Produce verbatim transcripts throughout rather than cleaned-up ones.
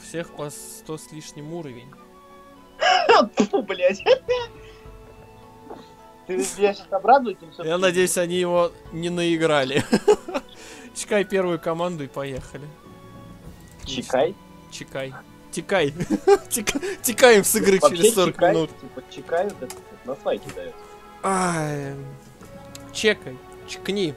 всех по сто с лишним уровень. Фу, блядь. Ты меня сейчас обрадуешь? Я надеюсь, они его не наиграли. Чекай первую команду и поехали. Чекай? Чекай. Текай. Текаем с игры через сорок минут. Типа чекают, это на файте дает. Ай. Чекай. Чекни.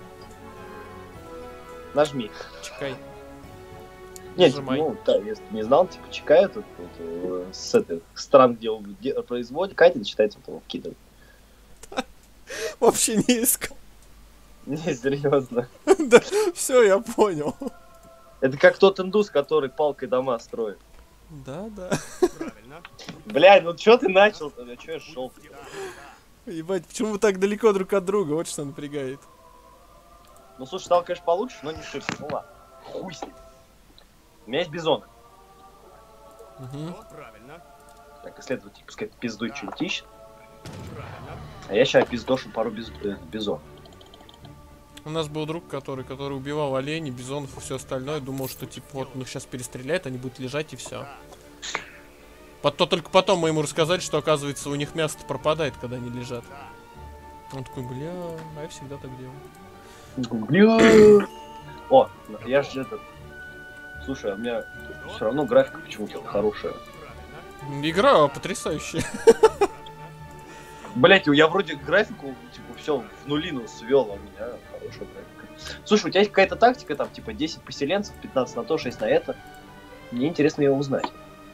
Нажми. Чекай. Нет, типа, ну, да, если не знал, типа, чекают вот, вот, э, с этой стран, где он где, производит, Катя начинает вот его вкидывать. Вообще не искал. Не, серьезно. Да, все, я понял. Это как тот индус, который палкой дома строит. Да, да. Правильно. Блядь, ну чё ты начал тогда? Чё я шел? Ебать, почему вы так далеко друг от друга? Вот что напрягает. Ну слушай, стало, конечно, получше, но не шибко. Ну ладно. Хуй с ним. У меня есть бизоны. Угу. Правильно. Так, исследователь, пускай пиздует что-нибудь ищет. Правильно. А я сейчас пиздошу пару биз... э, бизон. У нас был друг, который, который убивал оленей, бизонов и все остальное. Думал, что типа вот, ну сейчас перестреляет, они будут лежать и все. Потом, только потом мы ему рассказали, что оказывается у них мясо пропадает, когда они лежат. Он такой, бля, а я всегда так делал. Бля. О, я же этот... Слушай, а у меня все равно графика почему-то хорошая. Игра потрясающая. Блять, я вроде графику, типа, все в нулину свел, а у меня хорошая графика. Слушай, у тебя есть какая-то тактика, там, типа, десять поселенцев, пятнадцать на то, шесть на это? Мне интересно ее узнать.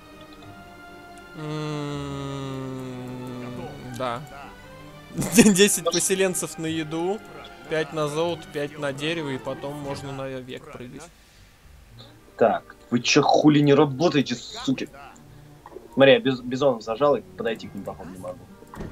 Да. десять поселенцев на еду, пять на золото, пять на дерево, и потом можно на век прыгать. Так, вы че хули не работаете, суки? Смотри, я без, бизоном зажал и подойти к ним, походу, не могу.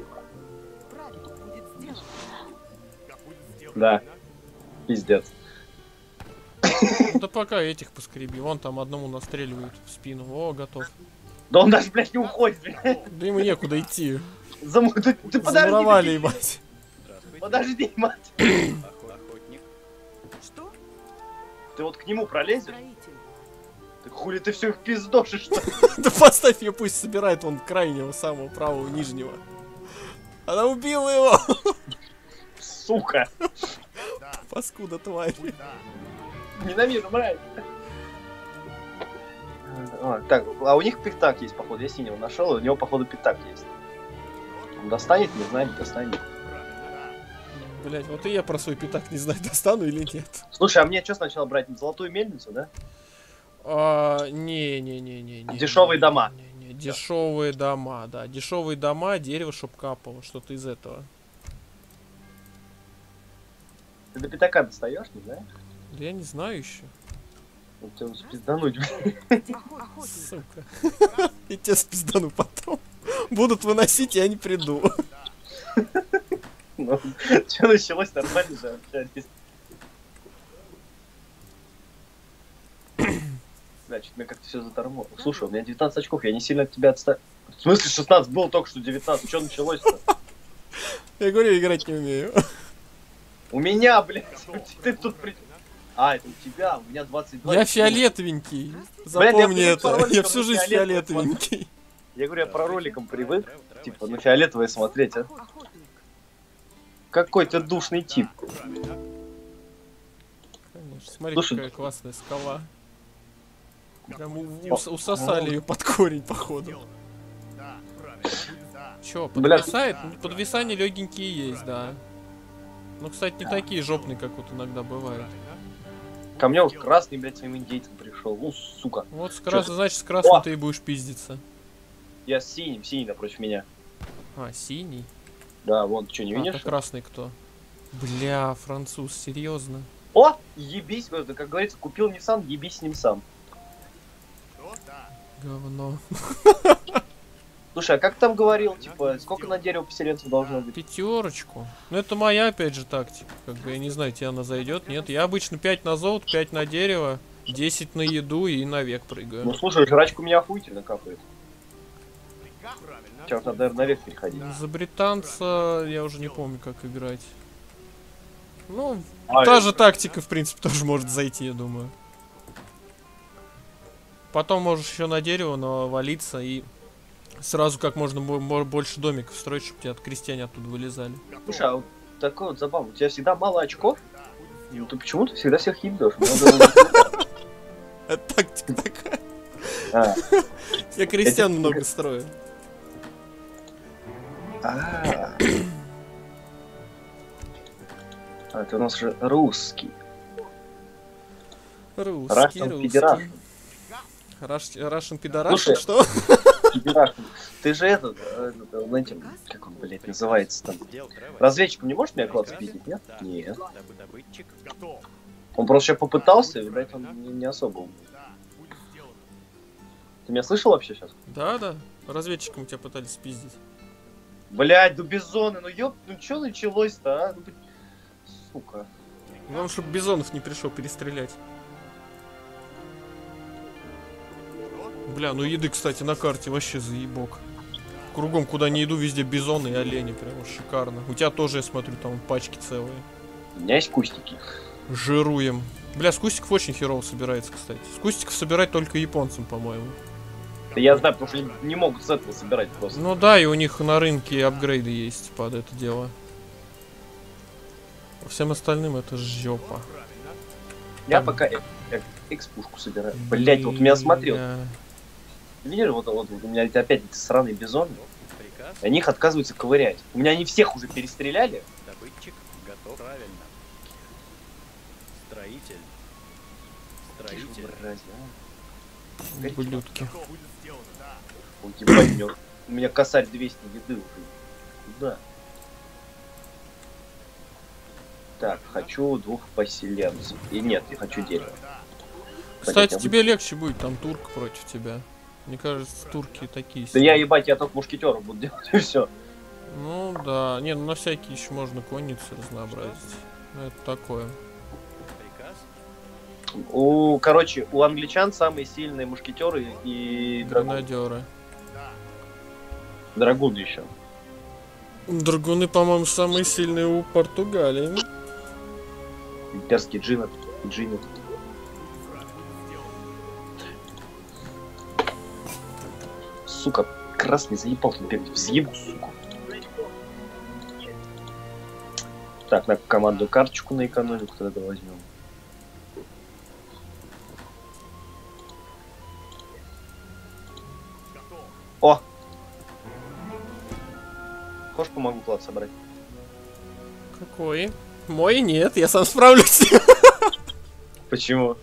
Да, пиздец. Ну да пока этих поскреби, вон там одному настреливают в спину. О, готов. Да он даже, блядь, не уходит, блядь. Да ему некуда идти. Зам... Ты, ты подожди, Замуровали, ты... ебать. Подожди, мать. Охотник. Что? Ты вот к нему пролезешь? Так хули ты все их пиздошишь, что ли? Да поставь ее, пусть собирает вон крайнего, самого правого, нижнего. Она убила его. Сука. Паскуда, тварь. Ненавижу, мразь. А, так, а у них пятак есть, походу. Я синего нашел, у него, походу, пятак есть. Он достанет, не знаю, не достанет. Блять, вот и я про свой пятак не знаю, достану или нет. Слушай, а мне что сначала брать? Золотую мельницу, да? А, не, не, не, не, не. Дешевые дома. Не, не, дешевые дома, да. Дешевые дома, дерево, чтоб капало, что-то из этого. Ты до пятака достаешь, не знаешь? Да я не знаю еще. Вот тебя спиздануть. Сука. И тебя спиздану потом. Будут выносить, я не приду. Ну, что началось, нормально же общались. Значит, меня как-то все затормозило. Слушай, у меня девятнадцать очков, я не сильно от тебя отстаю. В смысле шестнадцать было только что девятнадцать? Что началось-то? Я говорю, играть не умею. У меня, блядь, ты тут при... А, это у тебя, у меня двадцать два. Я фиолетовенький. Запомни это. Я всю жизнь фиолетовенький. Я говорю, я про роликом привык. Типа, ну фиолетовое смотреть, а? Какой ты душный тип. Конечно. Смотри, Слушай, какая классная скала. Прям ус усосали ее под корень, походу. Че, подвисает? Ну, подвисания легенькие есть, да. Ну, кстати, не такие жопные, как вот иногда бывают. Ко мне уж красный, блядь, своим индейцем пришел. Ну, сука. Вот с красным, значит, с красным ты и будешь пиздиться. Я с синим, синий напротив меня. А, синий? Да, вон, ты что, не А, видишь? это красный кто? Бля, француз, серьезно? О, ебись, это, как говорится, купил Nissan, ебись с ним сам. Говно. Слушай, а как там говорил, типа, сколько на дерево поселенцев должно быть? Пятерочку. Ну это моя, опять же, тактика. Как бы я не знаю, тебе она зайдет, нет. Я обычно пять на золото, пять на дерево, десять на еду и на век прыгаю. Ну слушай, жрачка у меня охуительно капает. Сейчас надо, наверное, на век переходить. За британца я уже не помню, как играть. Ну, А, та это... же тактика, в принципе, тоже может зайти, я думаю. Потом можешь еще на дерево навалиться и сразу как можно бо- бо- больше домиков строить, чтобы тебя от крестьяне оттуда вылезали. Слушай, а вот такой вот забавно. У тебя всегда мало очков, ну ты почему-то всегда всех ебешь. Надо- Это тактика такая. А, Я крестьян Это- много строю. а. А, это у нас же русский. Русский, Russian русский. Federation. Раш- Russian Federation, Слушай. что? Федерашн. Ты же этот, э, э, знаете, как он, блядь, называется там? Сделал Тревор. Разведчиком не можешь меня клад спиздить, нет? Да. Нет. Добы- Добытчик. Готов. Он просто сейчас попытался, и, блядь, он не, не особо умный. Ты меня слышал вообще сейчас? Да, да. Разведчиком тебя пытались спиздить. Блядь, ну бизоны, ну ёб, ну чё началось-то, а? Ну, блядь, сука. Главное, чтобы Бизонов не пришел перестрелять. Бля, ну еды, кстати, на карте вообще заебок. Кругом, куда не иду, везде бизоны и олени. Прям шикарно. У тебя тоже, я смотрю, там пачки целые. У меня есть кустики. Жируем. Бля, с кустиков очень херово собирается, кстати. С кустиков собирать только японцам, по-моему. Да я знаю, потому что они не могут с этого собирать просто. Ну да, и у них на рынке апгрейды есть под это дело. По всем остальным это жопа. Я там- пока э- э- экспушку собираю. Блять, вот у меня смотрел. Бля. Видишь, вот, вот, вот у меня эти опять эти сраные бизоны. Приказ. И они их отказываются ковырять. У меня они всех уже перестреляли. Добытчик. Готов. Правильно. Строитель. Строитель. Мразь, а. Ублюдки. Ой, ебать, у меня- у меня косарь двести еды уже. Куда? Так, хочу двух поселенцев. И нет, я хочу дерево. Кстати, Блядь, а тебе легче будет, там турк против тебя. Мне кажется, турки такие Да себе. я ебать, я только мушкетеров буду делать, и все. Ну да, не, ну на всякие еще можно конницы разнообразить. Ну это такое. Приказ. У, короче, у англичан самые сильные мушкетеры и драгуны. Гранадеры. Драгуны еще. Драгуны, по-моему, самые сильные у Португалии. Имперский джинет. Джинет. Сука, красный заебал тут бегать. Взъебу, сука. Так, на команду карточку на экономику тогда возьмем. О! Хочешь, помогу клад собрать? Какой? Мой нет, я сам справлюсь. Почему?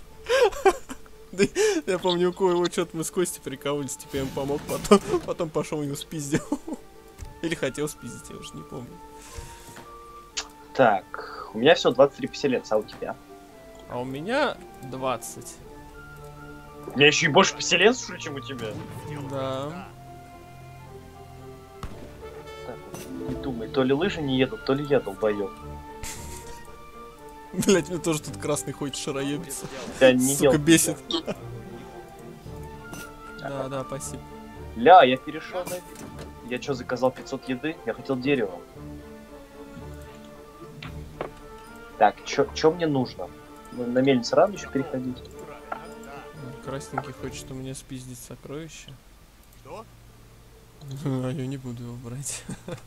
Я помню, у кого что-то мы с Костей прикалывались, типа я ему помог, потом, потом пошел его спиздил. Или хотел спиздить, я уже не помню. Так, у меня все двадцать три поселенца, а у тебя? А у меня двадцать. У меня еще и больше поселенцев, что ли, чем у тебя. Да. Так, не думай, то ли лыжи не едут, то ли я долбоёб. Блять, мне тоже тут красный ходит шароебится. Тебя не Сука, ел. бесит. Да, да, спасибо. Ля, я перешел на... Я что, заказал пятьсот еды? Я хотел дерево. Так, что мне нужно? Ну, на мельницу рано еще переходить? Красненький хочет у меня спиздить сокровище. Что? А я не буду его брать.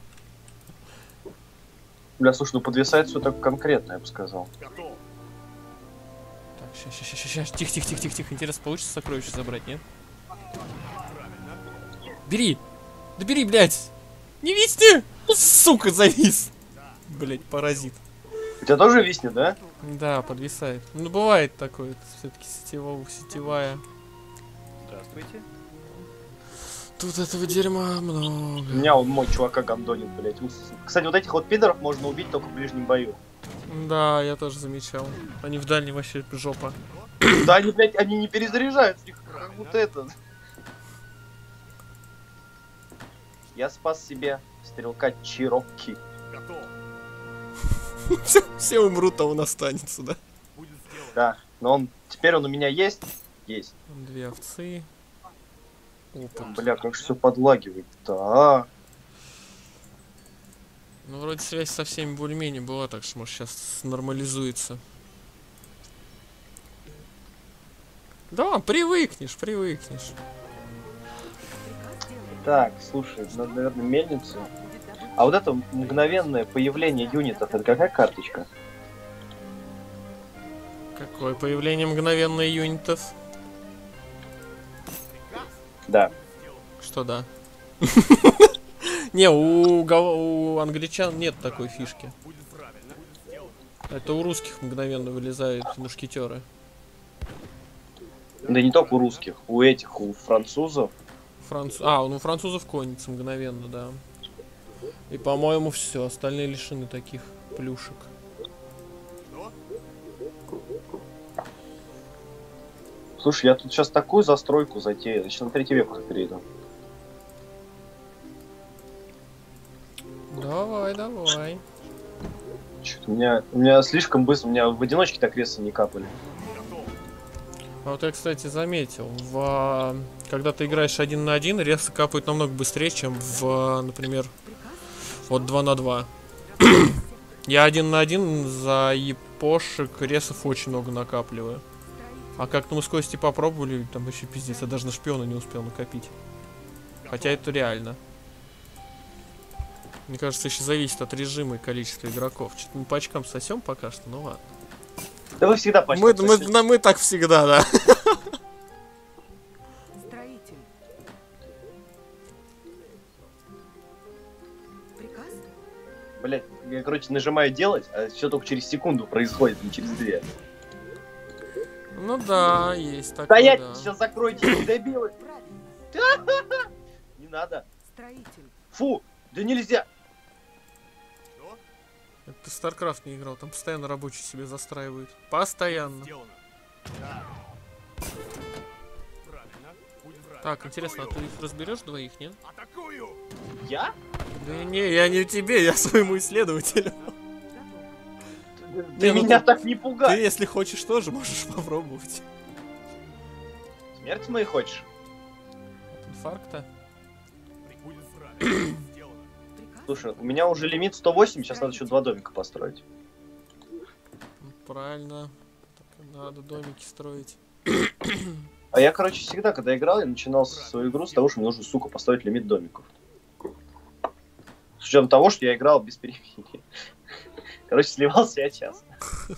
Бля, слушай, ну подвисает все так конкретно, я бы сказал. Готов. Так, щас, щас, щас, щас, тихо, тихо, тихо, тихо, тихо. Интересно, получится сокровище забрать, нет? Правильно. Бери! Да бери, блядь! Не висни! Сука, завис! Блять, паразит. У тебя тоже виснет, да? Да, подвисает. Ну, бывает такое, это все-таки сетевого, сетевая. Здравствуйте. Тут этого дерьма У много. меня он мой чувака гандонит, блядь. Ну, кстати, вот этих вот пидоров можно убить только в ближнем бою. Да, я тоже замечал. Они в дальней вообще жопа. Да они, блядь, они не перезаряжают, у них как будто это. Я спас себе стрелка Чирокки. Готов. все, все умрут, а он останется, да? Будет сделано. Да, но он теперь он у меня есть? Есть. Две овцы. Опыт. Бля, как же все подлагивает-то, а? Ну, вроде связь со всеми более-менее была, так что, может, сейчас нормализуется. Да, привыкнешь, привыкнешь. Так, слушай, надо, наверное, мельницу. А вот это мгновенное появление юнитов, это какая карточка? Какое появление мгновенной юнитов? Да. Что да? Не, у, гав- у англичан нет такой фишки. Это у русских мгновенно вылезают мушкетеры. Да не только у русских, у этих, у французов. Франц... А, ну у французов конница мгновенно, да. И по-моему все, остальные лишены таких плюшек. Слушай, я тут сейчас такую застройку затеял, я сейчас на третий век уже перейду. Давай, давай. Чё-то у меня, у меня слишком быстро, у меня в одиночке так веса не капали. А вот я, кстати, заметил, в... когда ты играешь один на один, ресы капают намного быстрее, чем в, например, вот два на два. Я один на один за епошек ресов очень много накапливаю. А как-то мы с Костей попробовали, там вообще пиздец, я даже на шпиона не успел накопить. Хотя это реально. Мне кажется, еще зависит от режима и количества игроков. Что-то мы по очкам сосем пока что, ну ладно. Да вы всегда почти. Мы, мы, мы, мы так всегда, да. Строитель. Приказ? Блять, я, короче, нажимаю делать, а все только через секунду происходит, не через две. Ну да, есть такое, Стоять, да. сейчас закройте, дебилы. Правильно. Не надо. Строитель. Фу, да нельзя. Это ты в StarCraft не играл, там постоянно рабочие себе застраивают. Постоянно. Сделано. Да. Правильно. Будет враг. Так, интересно, а ты их разберешь двоих, нет? Атакую! Я? Да не, я не тебе, я своему исследователю. Ты ну меня ты- так не Ты, пугай. если хочешь, тоже можешь попробовать. Смерть моей хочешь? От инфаркта. Будет правильно. Сделано. Приказ? Слушай, у меня уже лимит сто восемь, сейчас надо еще два домика построить. Ну, правильно. Так и надо домики строить. А я, короче, всегда, когда играл, я начинал свою игру с того, что мне нужно, сука, поставить лимит домиков. С учетом того, что я играл без переменки. Короче, сливался я часто.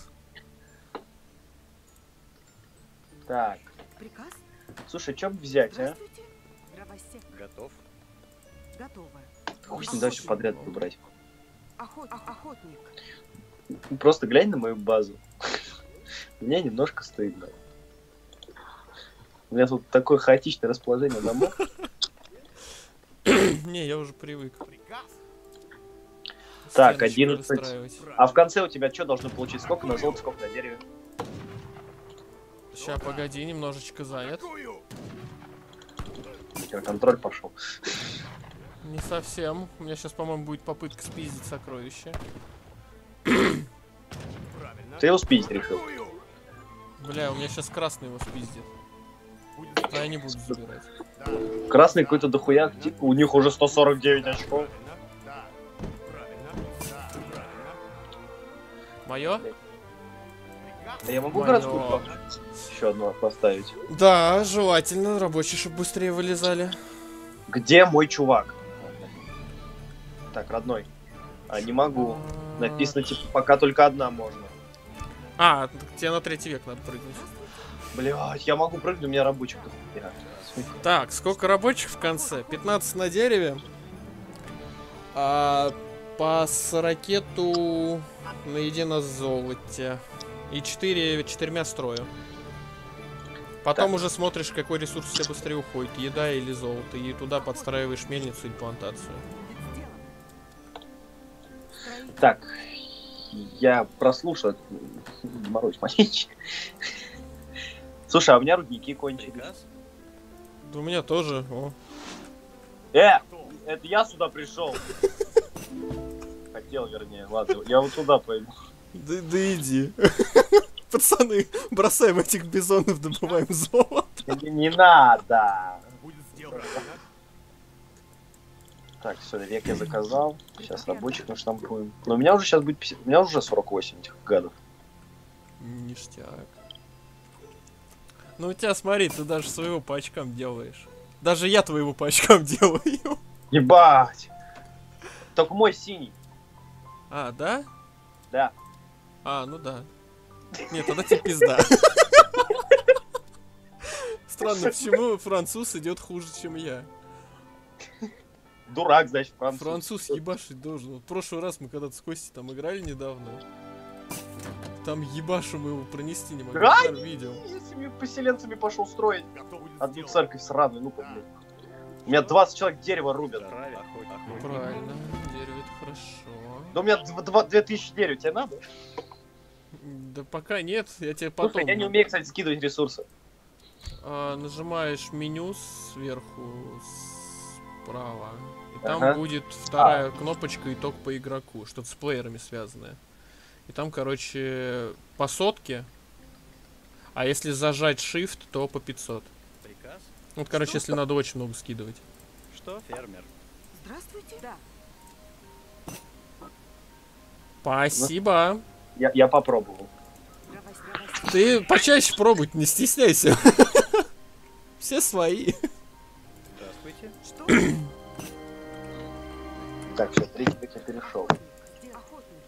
Так, Приказ? слушай, что бы взять, а? Здравствуйте. Дровосек. Готов. Готово. Хуй с ним дальше подряд выбрать. Охот... ох- Охотник. Просто глянь на мою базу. Мне немножко стыдно. У меня тут такое хаотичное расположение домов. Не, я уже привык. Приказ. Так, Стеночки одиннадцать. выстраивать. А в конце у тебя что должно получиться? Сколько на золото, сколько на дереве? Ща, погоди, немножечко занят. Атакую! Контроль пошел. Не совсем. У меня сейчас, по-моему, будет попытка спиздить сокровище. Правильно. Ты его спиздить решил. Атакую! Бля, у меня сейчас красный его спиздит. Будет А я не буду забирать. Да. Красный какой-то дохуя, типа, у них уже сто сорок девять очков. Правильно. Да. Правильно. Да. Правильно. Мое? Приказ. А я могу Моё. городскую еще одну поставить? Да, желательно. Рабочие, чтобы быстрее вылезали. Где мой чувак? Так, родной. А, не могу. Написано, типа, пока только одна можно. А, так тебе на третий век надо прыгнуть. Блять, я могу прыгнуть, у меня рабочих дохуя. Сука. Так, сколько рабочих в конце? пятнадцать на дереве. А по ракету на еде на золоте. И четыре четырьмя строю. Потом Так. уже смотришь, какой ресурс у тебя быстрее уходит. Еда или золото. И туда подстраиваешь мельницу или плантацию. Будет сделано. Строитель. Так, я прослушал. Морозь маленький. Слушай, а у меня рудники кончились. Приказ. Да у меня тоже. О. Э, это я сюда пришел. Хотел, вернее. Ладно, я вот туда пойду. Да, да иди. Пацаны, бросаем этих бизонов, добываем золото. Не, не надо. Будет сделано. Так, все, век я заказал. Сейчас рабочих наштампуем. Но у меня уже сейчас будет пятьдесят, у меня уже сорок восемь этих гадов. Ништяк. Ну у тебя, смотри, ты даже своего по очкам делаешь. Даже я твоего по очкам делаю. Ебать! Только мой синий. А, да? Да. А, ну да. Нет, тогда тебе пизда. Странно, почему француз идет хуже, чем я. Дурак, значит, француз. Француз ебашить должен. Вот в прошлый раз мы когда-то с Костей там играли недавно. Там ебашу мы его пронести не могли. Да? Я видел. Я с этими поселенцами пошел строить Готов будет одну сделано. церковь сраную, ну-ка, блядь. У меня двадцать человек дерева рубят. Правильно. Охотник. Правильно, дерево это хорошо. Да у меня дв- два- две тысячи дерева, тебе надо? Да пока нет, я тебе Слушай, потом. я не умею, кстати, скидывать ресурсы. А, нажимаешь меню сверху справа. И там Ага. будет вторая кнопочка итог по игроку, что-то с плеерами связанное. И там, короче, по сотке. А если зажать Shift, то по пятьсот. Приказ? Вот, короче, Что? если надо очень много скидывать. Что, фермер? Здравствуйте. Да. Спасибо. Я, я попробовал. Дровосек. Дровосек. Ты почаще пробуй, не стесняйся. Все свои. Здравствуйте. Что? Так, все, третий век я перешел. Где охотник?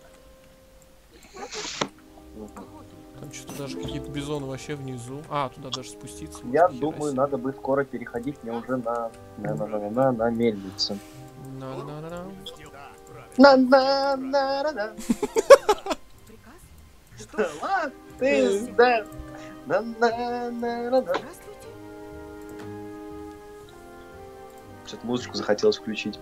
Мгм. Охотник. Там что-то даже какие-то бизоны вообще внизу. А, туда даже спуститься. Я можно, думаю, хера надо бы скоро переходить мне уже на на на на на, на мельницу. себе. На-на-на-на. Да, правильно. На на на на на. Приказ? Что? Ладно, ты да. На на на на на. Здравствуйте. Что-то музычку захотелось включить.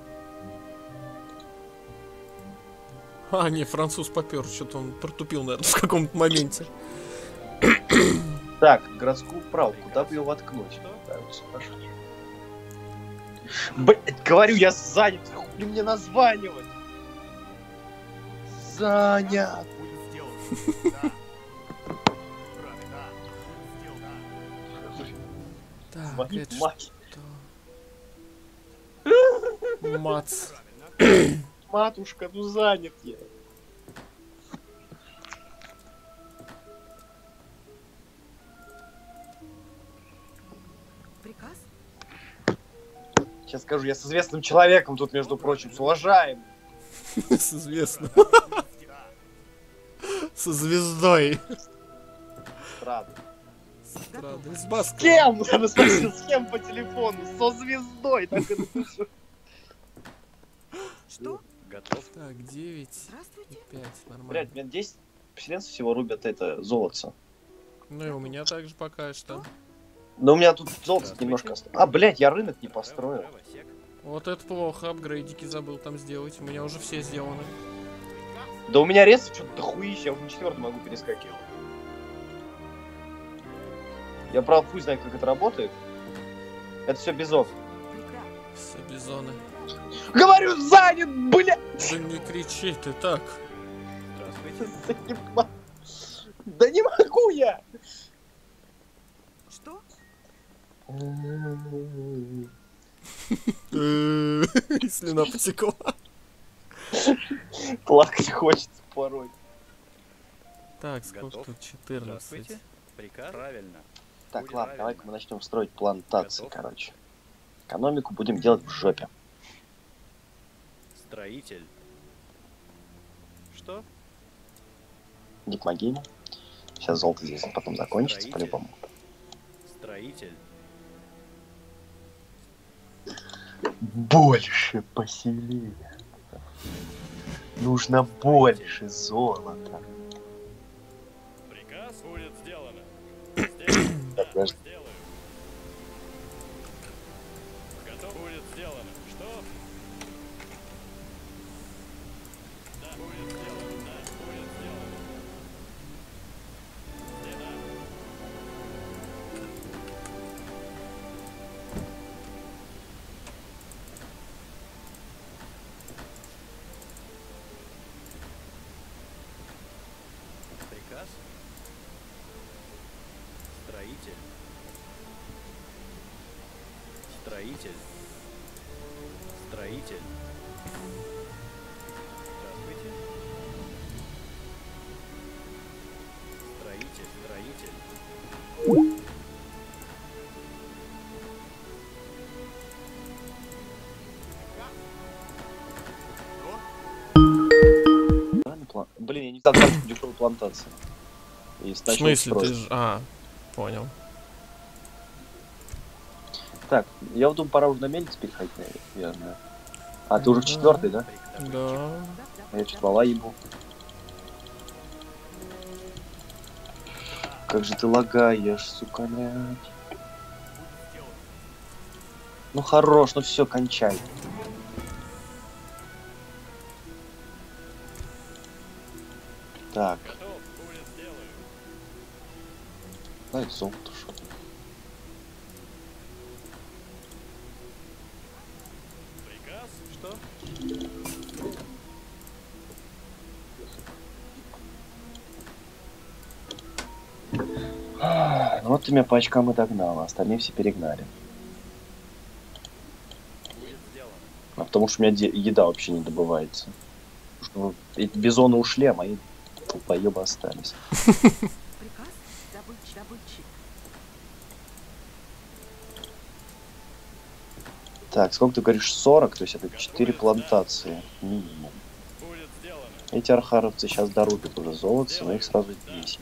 А, не, француз попер, что-то он протупил, наверное, в каком-то моменте. Так, городскую правду, куда бы ее воткнуть? Что? Так, всё хорошо. Блять, говорю, я занят, хули мне названивать? Занят. Будет сделано. Да. Правильно, да. Будет сделано. Так, Звонит это мать. что? Мац. Правильно. Матушка, ну занят я. Приказ? Сейчас скажу, я с известным человеком тут, между прочим, с уважаемым. С известным. Да. Со звездой. Правда. Странно. С Баском. С кем? Я спросил, с кем по телефону? Со звездой. Так и напишу. Что? Готов. Так, девять и Здравствуйте. пять. Блять, Нормально. у меня десять поселенцев всего рубят это золото. Ну и у меня также пока что. Но у меня тут золото Здравствуйте. немножко осталось. А, блять, я рынок не построил. Дровосек. Вот это плохо, апгрейдики забыл там сделать. У меня уже все сделаны. Да у меня рез что-то дохуища, я уже на четвертый могу перескакивать. Я правда хуй знаю, как это работает. Это все бизон. Приказ. Все бизоны. Говорю, занят, блядь! Да не кричи ты так. Здравствуйте. Да не м- Да не могу я! Что? Слюна потекла. Плакать хочется порой. Так, сколько Готов. тут? четырнадцать. Здравствуйте. Приказ. Правильно. Так, Будет ладно, правильно. давай-ка мы начнем строить плантации, Готов. короче. Экономику будем делать в жопе. Строитель. Что? Не помоги ему. Сейчас золото здесь потом закончится Строитель. по-любому. Строитель. Больше поселения. Нужно больше золота. Приказ будет сделано. Сделано. Да, Подожди. сделаю. Готов будет сделано. Что? Да, будет сделано. Да, будет сделано. Стена. Приказ. Строитель. Строитель. Строитель. Здравствуйте. Строитель, строитель. план... Блин, я не знаю, как дешевая плантация. И В начал смысле, ты строить. ж... А, понял. Так, я вот думаю, пора уже на мельниц переходить, наверное. А, ты уже в Да. четвертый, да? Да. А я что-то вала ебу. Как же ты лагаешь, сука, блядь. Ну хорош, ну все, кончай. Так. Дай золото, шо. Приказ? Что? А, ну вот ты меня по очкам и догнал, а остальные все перегнали. Будет сделано. А потому что у меня де- еда вообще не добывается. Потому что эти бизоны ушли, а мои толпоебы остались. Приказ добыть добытчик. Так, сколько ты говоришь? сорок, то есть это четыре плантации минимум. Будет сделано. Эти архаровцы сейчас дорубят уже золото, но их сразу десять.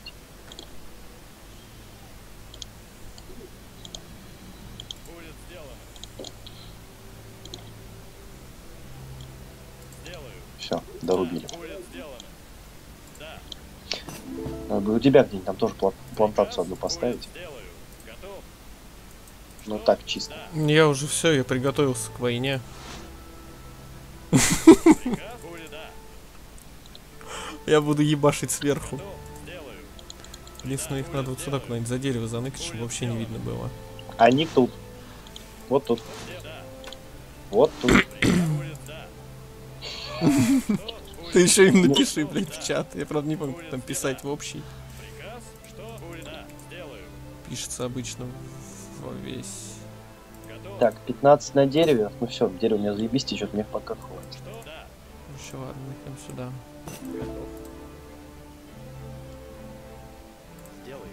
Будет сделано. Сделаю. Все, дорубили. Будет сделано. Да. Надо бы у тебя где-нибудь там тоже пла- плантацию одну поставить. Сделаю. Готов. Ну так, чисто. Я уже все, я приготовился к войне. Приказ? Будет, да. Я буду ебашить сверху. Готов. Сделаю. Единственное, их надо вот сюда куда-нибудь за дерево заныкать, чтобы вообще не видно было. Они тут. Вот тут. Да. Вот тут. Приказ будет, да. Ты еще им напиши, блядь, в чат. Я правда не помню, как там писать в общий. Приказ? Что? Будет, да. Сделаю. Пишется обычно во весь. Готов. Так, пятнадцать на дереве. Ну все, дерево у меня заебись, течет, мне пока хватит. Что? Да. Ну еще ладно, нахрен сюда. Готов. Сделаю.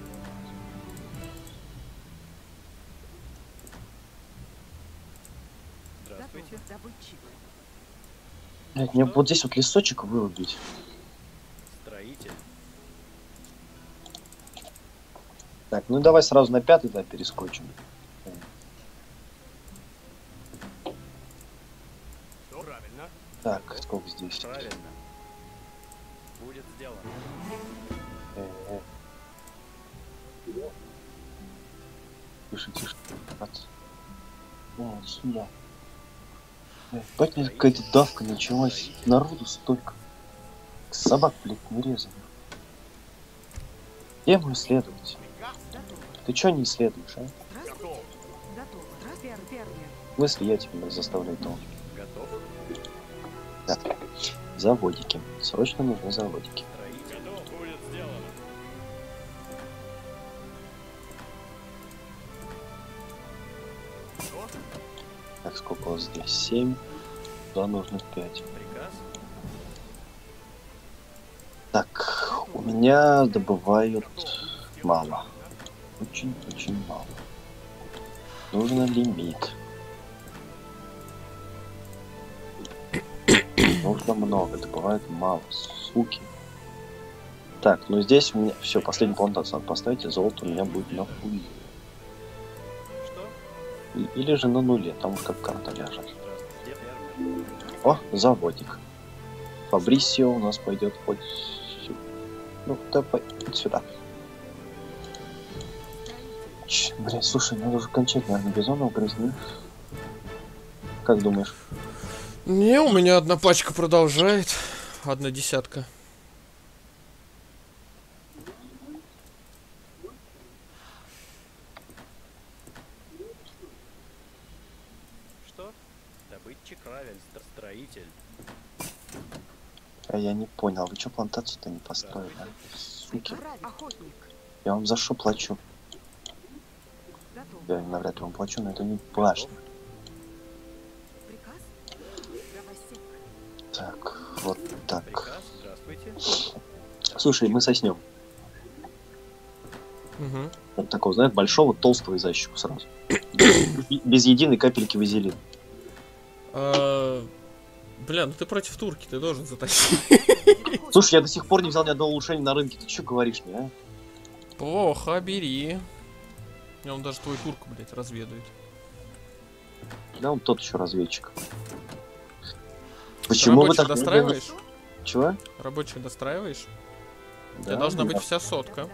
Здравствуйте. Готов добытчик. Блядь, мне вот здесь вот лесочек вырубить. Строитель. Так, ну давай сразу на пятый, да, перескочим. Правильно. Так, сколько здесь? Правильно. Будет сделано. Э-э. Тише, тише. От. Вот сюда. Ебать, мне какая-то давка началась. Народу столько. Собак, блядь, не резано. Где мой исследователь? Готово. Ты чё не исследуешь, а? Здравствуйте. Готово. Раз фер- фермер. В смысле, я тебя заставляю долго. Готов. Да. Заводики. Срочно нужны заводики. Строитель. Готов. Будет сделано. Что? Так, сколько у вас здесь? семь. Туда нужно пять. Приказ? Так, у меня добывают мало. Очень-очень мало. Нужно лимит. Нужно много, добывают мало, суки. Так, ну здесь у меня... Все, последнюю плантацию надо поставить, и золото у меня будет на хуй. Что? И- Или же на нуле, там уж как карта ляжет. Здравствуйте, фермер. О, заводик. Фабрисио у нас пойдет хоть сю- ну, да, по- хоть сюда. Ч, блин, слушай, надо уже кончать, наверное, бизонов грызни. Как думаешь? Не, у меня одна пачка продолжает. Одна десятка. Что? Добытчик равен. Стро- Строитель. А я не понял, вы что плантацию-то не построили, а? Суки, Приказ. Охотник. я вам за что плачу? Готово. Я навряд ли вам плачу, но это не важно. Приказ. Дровосек. Так, вот так. Приказ? Здравствуйте. Слушай, мы соснем. Угу. Вот такого, знаешь, большого толстого изящего сразу. Без, без единой капельки вазелина. А, Бля, ну ты против турки, ты должен затащить. Слушай, я до сих пор не взял ни одного улучшения на рынке. Ты что говоришь мне, а? Плохо, бери. Он даже твою турку, блядь, разведает. Да, он тот еще разведчик. Почему вы Рабочих так... достраиваешь? Чего? Рабочих достраиваешь? У тебя Да, должна да. быть вся сотка.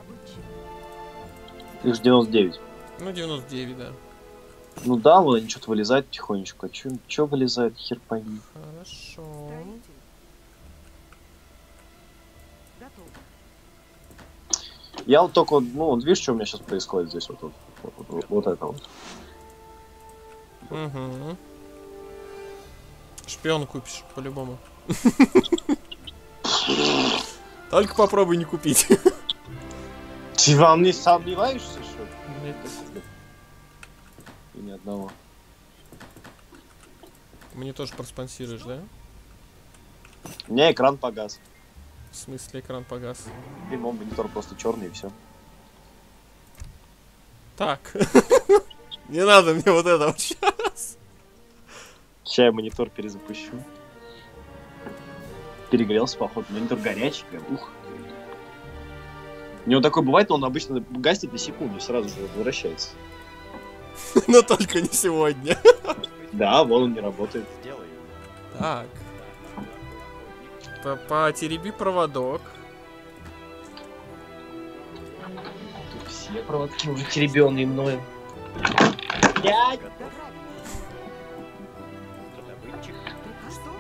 Их же девяносто девять. Ну, девяносто девять, да. Ну да, вот они что-то вылезают потихонечку. А чё, чё вылезает, хер пойми. Хорошо. Строитель. Готов. Я вот только, ну, вот видишь, что у меня сейчас происходит здесь, вот, вот, вот, вот, вот это вот. Угу. Шпион купишь, по-любому. Только попробуй не купить. Ты вам не сомневаешься, что ли? Нет. И ни одного. Мне тоже проспонсируешь, да? У меня экран погас. В смысле, экран погас? И мой монитор просто черный и все. Так. Не надо мне вот это вот сейчас. Сейчас я монитор перезапущу. Перегрелся, походу. Монитор горячий, прям, ух. У него такое бывает, но он обычно гаснет на секунду и сразу же возвращается. Но только не сегодня. Да, вон он не работает. Сделай. Так. По- Потереби проводок. Тут все проводки уже теребенные мною. Готов. Добытчик. Приказ. Что?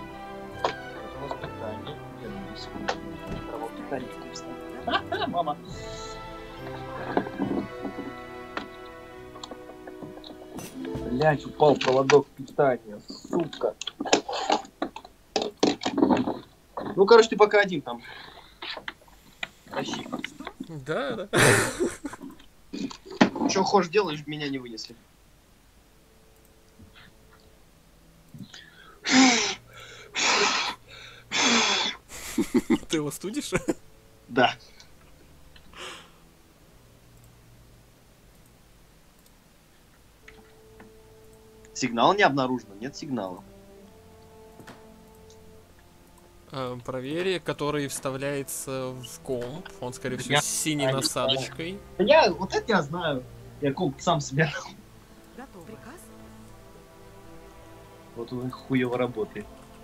Мама. Блять, упал проводок питания, сука. Ну, короче, ты пока один там. Тащи. Да, да. Что хочешь делаешь, меня не вынесли. Ты его студишь? Да. Сигнал не обнаружен, нет сигнала. Э, Проверь, который вставляется в комп. Он, скорее всего, Я- с синей я не насадочкой. Я, вот это я знаю. Я комп сам собирал. Готов. Приказ. Вот он хуево работает.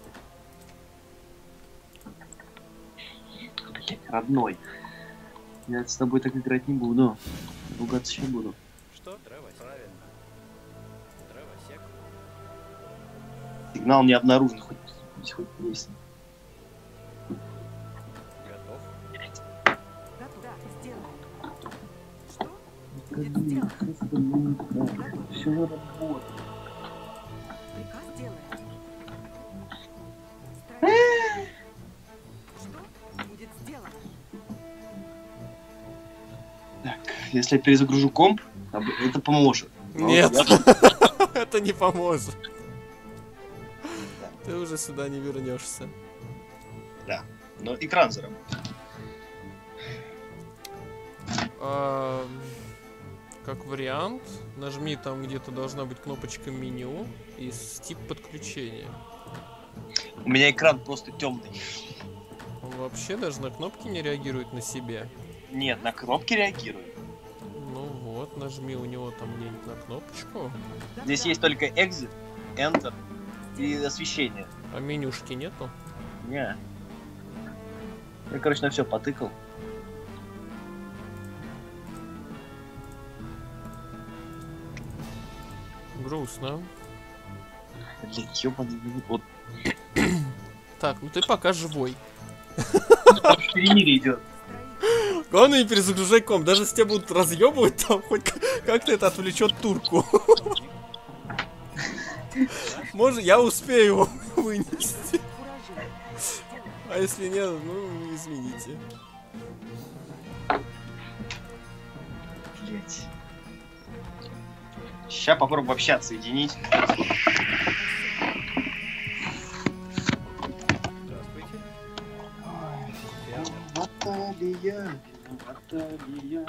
Блять, родной. Я с тобой так играть не буду. Ругаться еще буду. Что? Дровосек. Правильно. Дровосек. Сигнал не обнаружен, хоть, хоть есть. Готов. Готов. Да, сделано. Что? Будет сделано. Все работает. Приказ сделаем. Строитель. Что? Будет сделано. Так, если я перезагружу комп, об- это поможет. Но Нет, я- это не поможет. Ты уже сюда не вернешься. Но экран заработает. А, Как вариант, нажми там где-то должна быть кнопочка меню и с- тип подключения. У меня экран просто темный. Он вообще даже на кнопки не реагирует на себе. Нет, на кнопки реагирует. Ну вот, нажми у него там где-нибудь на кнопочку. Здесь есть только exit, enter и освещение. А менюшки нету? Не. Я, короче, на все потыкал. Грустно. Блин, ёбаный, вот Так, ну ты пока живой. в перемирие идет. Строитель. Главное, не перезагружай комп. Даже если тебя будут разъебывать, там хоть к- как-то это отвлечет турку. Может, я успею его вынести. Уражение. А если нет, ну, извините. Блять. Сейчас попробуем вообще отсоединить. Здравствуйте. Баталия, баталия.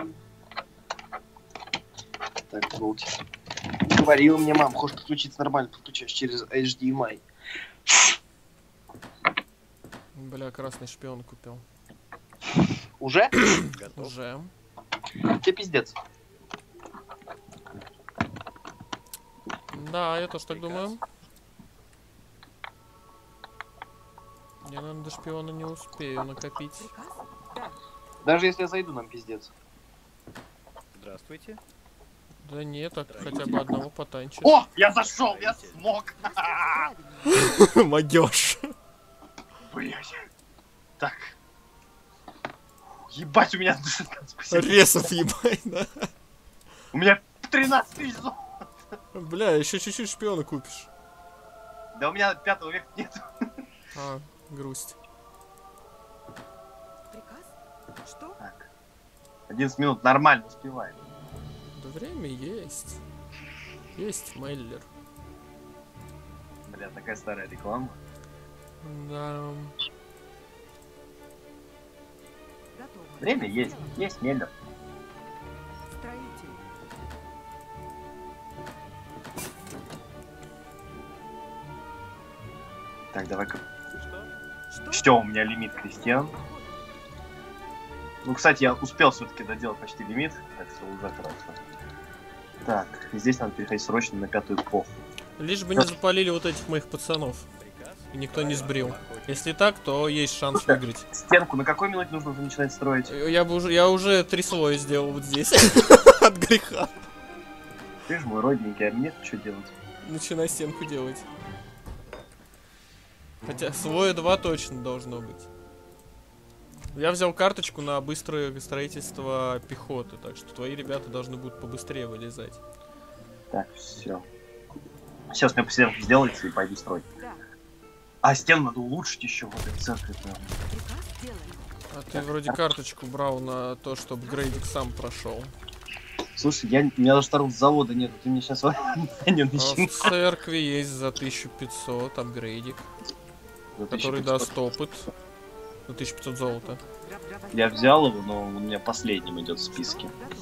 Так, волки. Говорила мне мама, хочешь подключиться нормально, подключаешь через эйч ди эм ай. Бля, красный шпион купил. Уже? Готов. Уже. Тебе пиздец. Да, я тоже так Приказ. думаю. Я, наверное, до шпиона не успею накопить. Приказ? Да. Даже если я зайду, нам пиздец. Здравствуйте. Да нет, так хотя бы одного потанчишь. О, я зашел, я смог. Правильно. Могёшь. Блять. Так. Ебать, у меня шестнадцать поселений. Ресов ебать, да? У меня тринадцать тысяч зол. Бля, еще чуть-чуть шпиона купишь. Да у меня пятого века нет. А, грусть. Приказ? Что? Так. одиннадцать минут нормально успеваем. Да время есть. Есть Меллер. Бля, такая старая реклама. Да. Готово. Время есть. Сделано. Есть Меллер. Строитель. Так, давай-ка. Что? Что? Что, у меня лимит крестьян. Ну, кстати, я успел все-таки доделать почти лимит, так что уже хорошо. Так, и здесь надо переходить срочно на пятую эпоху. Лишь бы не запалили вот этих моих пацанов. Приказ. И никто не сбрил. Охотник. Если так, то есть шанс Слушай, выиграть. Стенку на какой минуте нужно уже начинать строить? Я бы уже, я уже три слоя сделал вот здесь. От греха. Ты же мой родненький, а мне что делать? Начинай стенку делать. Хотя слоя два точно должно быть. Я взял карточку на быстрое строительство пехоты, так что твои ребята должны будут побыстрее вылезать. Так, все. Сейчас мне поселенку сделается и пойду строить. Да. А стену надо улучшить еще в этой церкви. Прям. Приказ сделан. А ты вроде карточку брал на то, чтобы грейдик сам прошел. Слушай, я, у меня даже второго завода нет, ты мне сейчас не А начни. в церкви есть за тысячу пятьсот апгрейдик, который даст опыт. На тысячу пятьсот золота. Граб- граб- Я взял его, но он у меня последним идет в списке. Готово.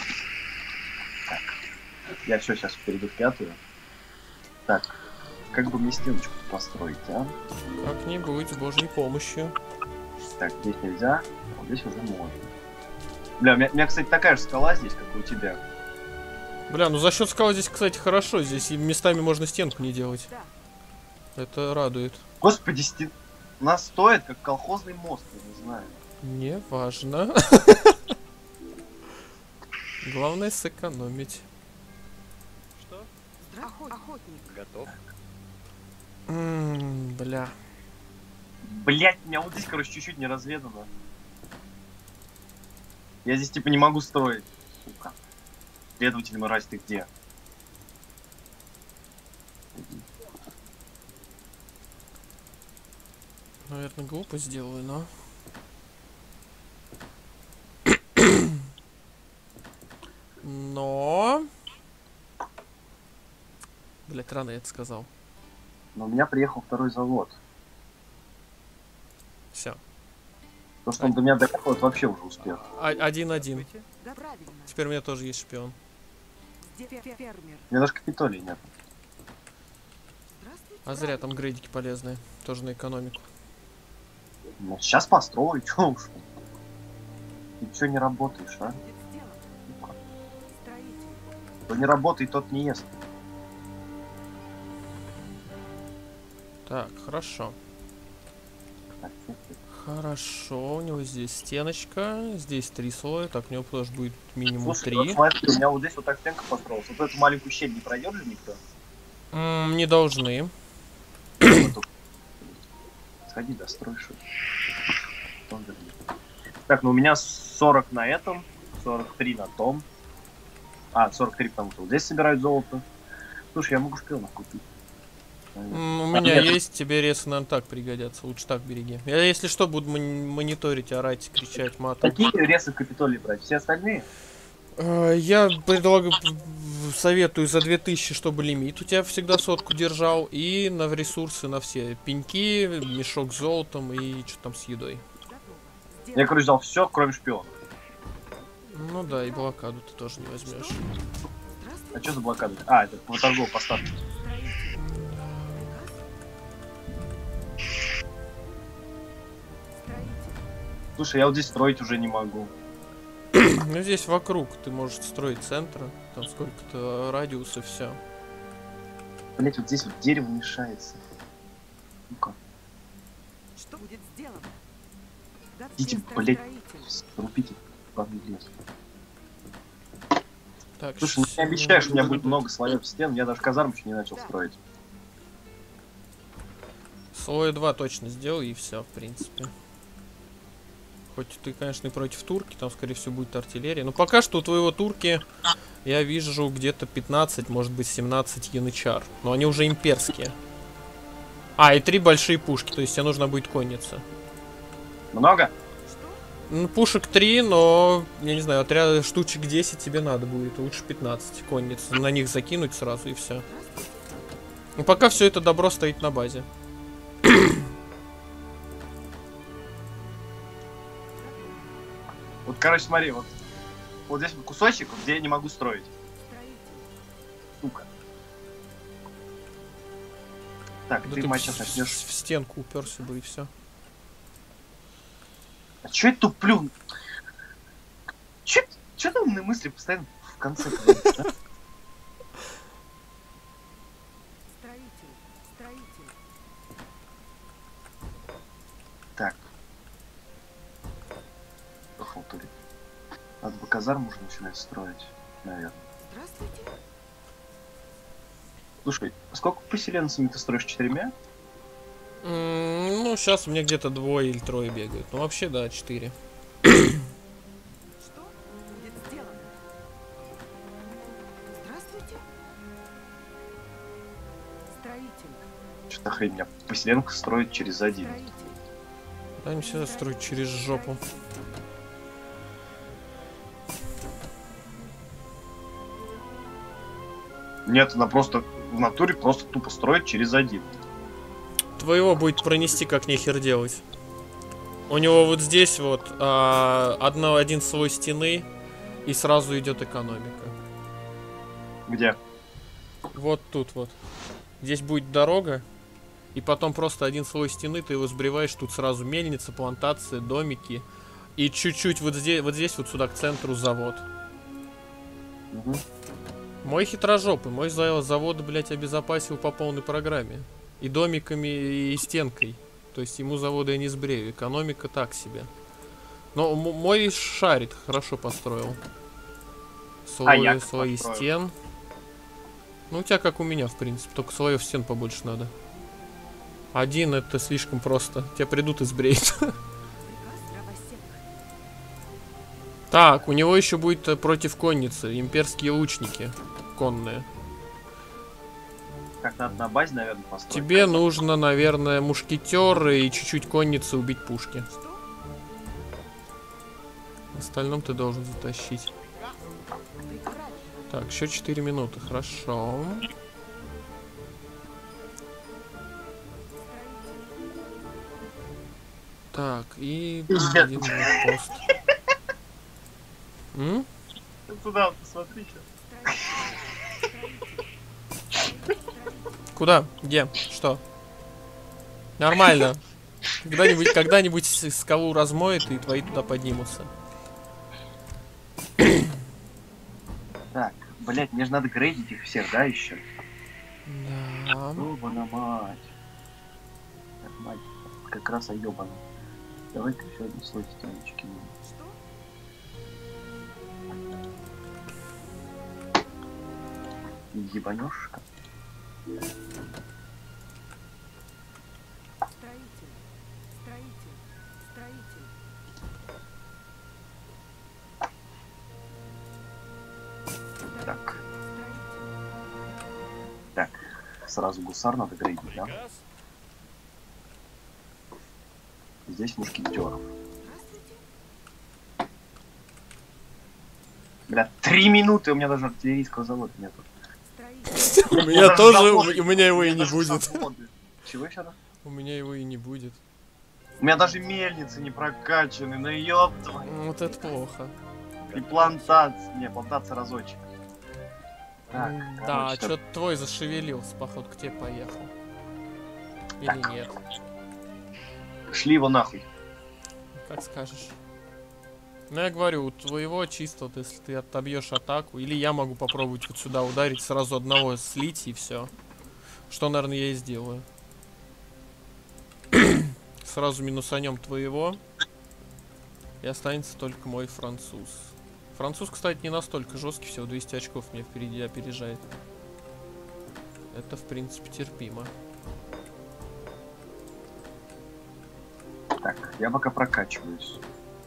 Я все, сейчас перейду в пятую. Так, как бы мне стеночку построить, а? Как-нибудь, с божьей помощью. Так, здесь нельзя, а вот здесь уже можно. Бля, у меня, у меня, кстати, такая же скала здесь, как и у тебя. Бля, ну за счет скалы здесь, кстати, хорошо. Здесь и местами можно стенку не делать. Да. Это радует. Господи, стен... Нас стоит, как колхозный мост, я не знаю. Не важно. Главное сэкономить. Что? Здравствуй, охотник. Готов. Ммм, бля. Блять, у меня вот здесь, короче, чуть-чуть не разведано. Я здесь, типа, не могу строить. Сука. Следователь, мразь, ты где? Наверное, глупо сделаю, но... Но... Блять, рано я это сказал. Но у меня приехал второй завод. Все. То, что он до меня доехал, это вообще уже успех. Один-один. Здравствуйте. Да, правильно. Теперь у меня тоже есть шпион. Где фе- фе- фермер? У меня даже Капитолий нет. Здравствуйте. А зря там грейдики полезные. Тоже на экономику. Ну, сейчас построю, чё уж. Ты чё не работаешь, а? Будет сделано. Строитель. Кто не работает, тот не ест. Так, хорошо. Так, чё ты? Хорошо, у него здесь стеночка, здесь три слоя, так у него тоже будет минимум Слушай, вот три. смотри, у меня вот здесь вот так стенка построилась. Вот эту маленькую щель не пройдет же никто? М, не должны. Вот тут. Сходи, дострой что. Так, ну у меня сорок на этом, сорок три на том. А, сорок три, потому что вот здесь собирают золото. Слушай, я могу шпионов купить. М, у А, меня нет. есть, тебе ресы, наверное, так пригодятся. Лучше так береги. Я, если что, буду мон- мониторить, орать, кричать матом. Какие ресы в Капитолии брать? Все остальные? Э, Я предлагаю, п- в- советую за две тысячи, чтобы лимит у тебя всегда сотку держал. И на ресурсы на все. Пеньки, мешок с золотом и что там с едой. Готово. Я, Сделано. короче, взял все, кроме шпионов. Ну да, и блокаду ты тоже не возьмешь. А что за блокада? А, это по торговой поставке. Строитель. Приказ? Слушай, я вот здесь строить уже не могу. Ну здесь вокруг ты можешь строить центра, там сколько-то радиус и все. Блять, вот здесь вот дерево мешается. Ну-ка. Что будет сделано? Идите, Готовься, блядь, строитель. рубите бабий лес. Так, Слушай, ну щас- не обещаешь, у меня будет много слоев стен, я даже казарм еще не начал строить. Слоя два точно сделал и все, в принципе. Хоть ты, конечно, и против турки, там, скорее всего, будет артиллерия. Но пока что у твоего турки я вижу где-то пятнадцать, может быть, семнадцать янычар. Но они уже имперские. А, и три большие пушки, то есть тебе нужно будет конница. Много? Ну, пушек три, но, я не знаю, отряда штучек десять тебе надо будет. Лучше пятнадцать конниц. На них закинуть сразу и все. Ну, пока все это добро стоит на базе. Вот, короче, смотри, вот. Вот здесь вот кусочек, вот, где я не могу строить. Строитель. Сука. Так, Да ты ты мать в, сейчас начнешь. в стенку уперся бы и все. А чё я туплю? Чё, чё ты умные мысли постоянно в конце говоришь, а? Строитель. Строитель. Так. Халтурит. Надо бы казарму уже начинать строить, наверное. Здравствуйте. Слушай, а сколько поселенцами ты строишь? Четырьмя? М, Ну, сейчас у меня где-то двое или трое бегают. Ну, вообще, да, четыре. Что будет сделано? Здравствуйте. Строитель. Что-то хрень, меня поселенка строить через один. Строитель. Да, они всегда строят через жопу. Нет, она просто в натуре просто тупо строит через один. Твоего будет пронести как нехер делать. У него вот здесь вот а, одно, один слой стены, и сразу идет экономика. Где? Вот тут вот. Здесь будет дорога, и потом просто один слой стены, ты его сбриваешь, тут сразу мельница, плантация, домики. И чуть-чуть вот здесь, вот здесь вот сюда к центру завод. Угу. Мой хитрожопый, мой за- завод, блять, обезопасил по полной программе. И домиками, и стенкой. То есть ему завода я не сбрею. Экономика так себе. Но м- мой шарит, хорошо построил. Слои, я как слои построил? стен. Ну, у тебя как у меня, в принципе. Только слоев стен побольше надо. Один это слишком просто. Тебя придут и сбреют. Приказ дровосек. Так, у него еще будет э, против конницы. Имперские лучники. Конные. Как надо на базе, наверное, построить. Тебе казарму. нужно, наверное, мушкетеры и чуть-чуть конницы убить пушки. Что? В остальном ты должен затащить. Приказ. Так, еще четыре минуты, хорошо. Так, и Пиздец. один пост. М? Туда вот посмотрите. Куда? Где? Что? Нормально. Когда-нибудь, когда-нибудь с- скалу размоет и твои туда поднимутся. Так, блять, мне же надо грейдить их всех, да, еще? Да. Ёбана мать. Так, мать, как раз оёбана. Давай-ка еще один слой стеночки. Что? Ебанешь? Строитель. Строитель. Строитель. Так, Строитель. так. Сразу гусар надо грейдить, да? Приказ? Здесь мушкетеров. Здравствуйте. Бля, три минуты, у меня даже артиллерийского завода нету. Строитель. У меня даже тоже, заводы- у меня его и меня не даже будет. заводы. Чего еще раз? У меня его и не будет. У меня даже мельницы не прокачаны, ну ёб твою. Вот это плохо. И плантация. Не, плантация разочек. Так, М, Да, короче, что-то твой зашевелился, походу, к тебе поехал. Или Так. нет? шли его нахуй. Как скажешь. Ну, я говорю, у твоего чисто, вот, если ты отобьешь атаку, или я могу попробовать вот сюда ударить, сразу одного слить и все. Что, наверное, я и сделаю. Сразу минусанем твоего. И останется только мой француз. Француз, кстати, не настолько жесткий, всего двести очков меня впереди опережает. Это, в принципе, терпимо. Так, я пока прокачиваюсь.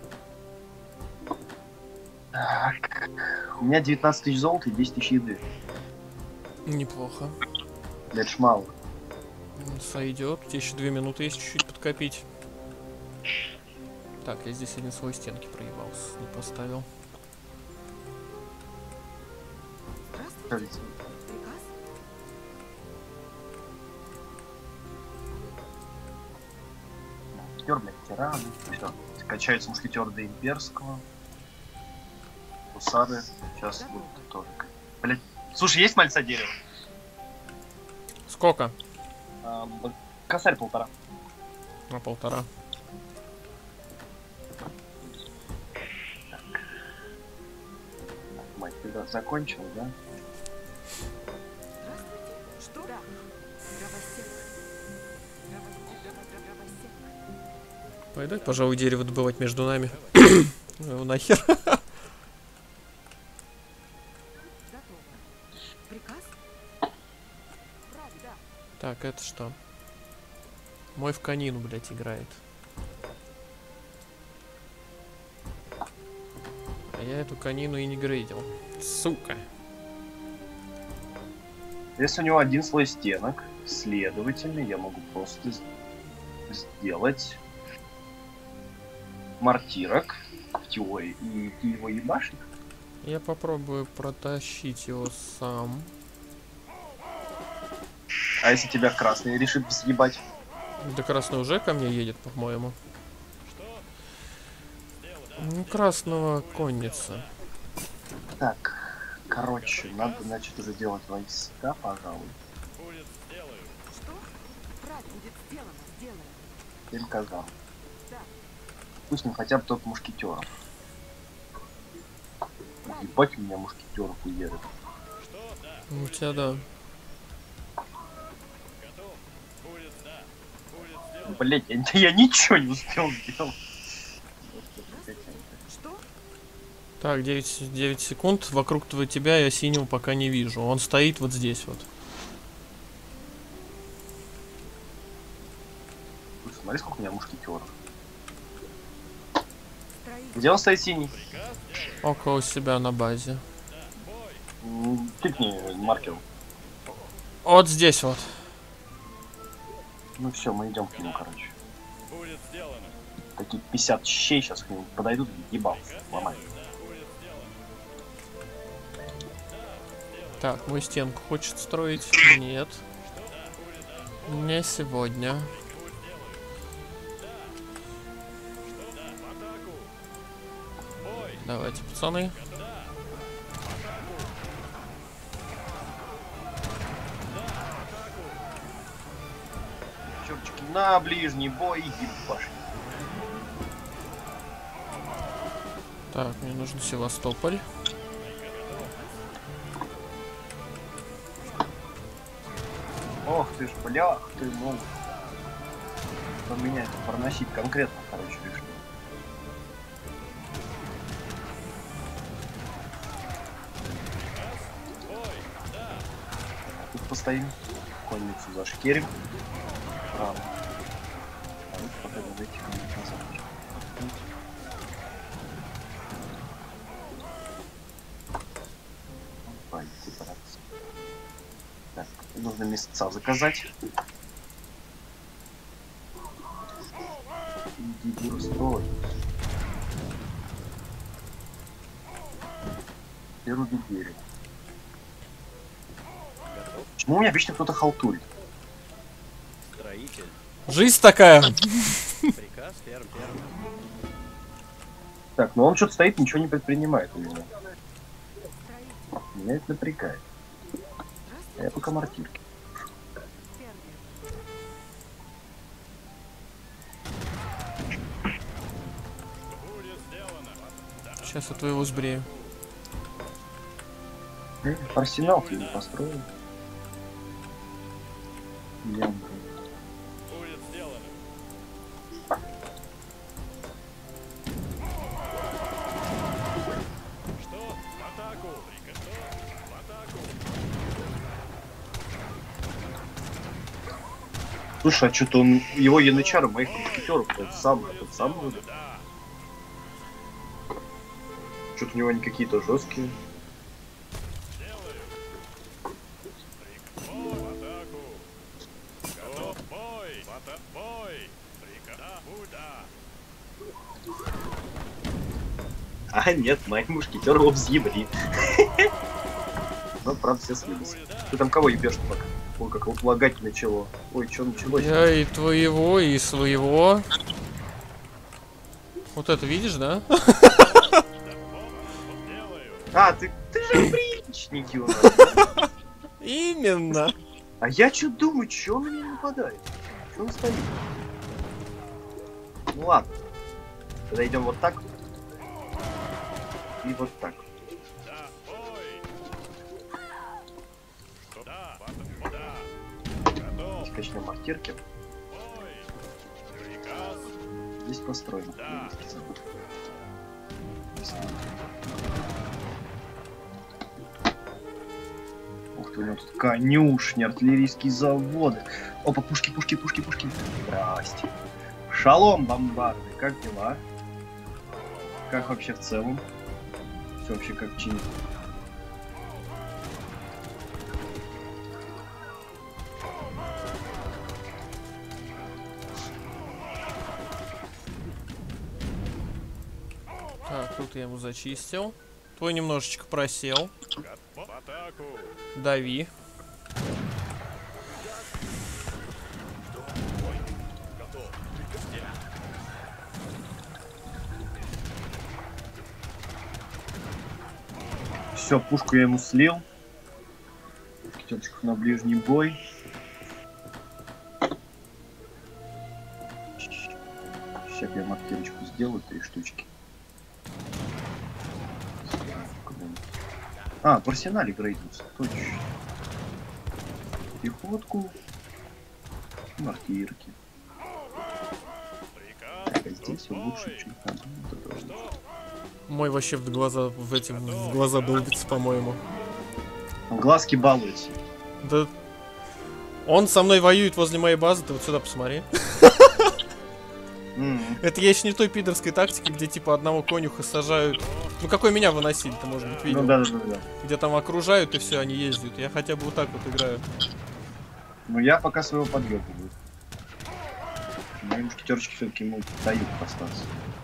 Так. У меня девятнадцать тысяч золота и десять тысяч еды. Неплохо. Это ж мало. М, Сойдет. У тебя еще две минуты есть чуть-чуть подкопить. Так, я здесь один свой стенки проебался, не поставил. Здравствуйте. Приказ? Мушкетер, блядь, тираны. Все. Качается мушкетер до имперского. Гусары. Сейчас Готово. будут тоже. Блять. Слушай, есть мальца дерева? Сколько? А, б- косарь полтора. На полтора. Мать, ты да, закончил, да? Здравствуйте. Что? Да. Дровосек. Дровосек. Дрово- Дровосек. Пойду, пожалуй, дерево добывать между нами. Ну его нахер. Готово. Приказ? Правда. Да. Так, это что? Мой в конину, блядь, играет. А я эту конину и не грейдил. Сука. Если у него один слой стенок, следовательно, я могу просто с- сделать мортирок в теории, и ты его ебашишь. Я попробую протащить его сам. А если тебя красный решит съебать? Да красный уже ко мне едет, по-моему. Ну, красного конница. Так, короче, надо, значит, уже делать войска, пожалуй. Что? Правда. Будет сделано. Сделаем. Семь казарм. Да. Пусть не хотя бы только мушкетеров. Ебать, у меня мушкетеров уедет. Ну, у тебя, да. Блять, я, я ничего не успел сделать. Что? Так, девять, девять секунд. Вокруг тво- тебя я синего пока не вижу. Он стоит вот здесь вот. Слушай, смотри, сколько у меня мушкетеров. Строитель. Где он стоит синий? Около себя на базе. М, Тыкни маркер. Вот здесь вот. Ну все, мы идем к нему, короче. Такие пятьдесят щей сейчас к нему подойдут, ебал, ломай. Так, мой стенку хочет строить? Нет. Не сегодня. Давайте, пацаны. Чёрточки, на ближний бой, ебашь. Так, мне нужен Севастополь. Ох ты ж, блях, ты, ну... Он меня это проносить конкретно, короче, решил. Тут постоим, конницу зашкерим. Право. А вот пока давайте конницу назад. Пойти, братцы. Так, нужно места заказать. Иди, стой. Первый дерево. Почему у меня вечно кто-то халтурит? Строитель. Жизнь такая. Приказ ферм ферм. Так, ну он что-то стоит, ничего не предпринимает у меня. Строитель. Меня это напрягает. А я Здравствуйте. пока мортирки. Фермер. Сейчас я твоего сбрею. Э, Арсенал ты не построил. Ямка. Будет сделано. Что? В атаку! Рика, что? В атаку! Слушай, а что-то он, его янычар моих мушкетеров, тот самый, тот самый вроде. Да. Что-то у него они какие-то жесткие. Делаю. Рика, бой! В атаку! Готов! Бой! В ата- бой! Рика, да, будь, да. А нет, мои мушкетеры его взъебли. Ну, правда, все слились. Ты там кого ебешь пока? Ой, как вот лагать начало. Ой, что началось? Я и твоего, и своего. Вот это видишь, да? Делаю. А, ты, ты же приличники у нас. Именно. А я что думаю, что он на меня нападает? Что он стоит? Ну ладно. Тогда идем вот так. И вот так. Да, бой! Что? Да, в атаку, да. Готов! Здесь качнем мортирки. Бой! Приказ! Здесь построим. Да. Ух ты, у него тут конюшни, артиллерийские заводы. Опа, пушки, пушки, пушки, пушки. Здрасте. Шалом, бомбарды, как дела? Как вообще в целом? Все вообще как чинит? Так, тут я его зачистил. Твой немножечко просел. Готов! В атаку! Дави. Готов! Все, пушку я ему слил. Пятерочку на ближний бой. Сейчас я мортирочку сделаю, три штучки. А, в арсенале грейдился, точно. Пехотку. Мортирки. Приказ! Так, а здесь лучше, чем там. Мой вообще в глаза в эти в глаза долбится, по-моему. Глазки балуются. Да. Он со мной воюет возле моей базы, ты вот сюда посмотри. М, Это я еще не той пидорской тактики, где типа одного конюха сажают. Ну какой меня выносили, ты, может быть, видел. Ну да, да, да, да. Где там окружают и все, они ездят. Я хотя бы вот так вот играю. Ну я пока своего подъебываю. Мои мушкетерочки все-таки ему дают остаться.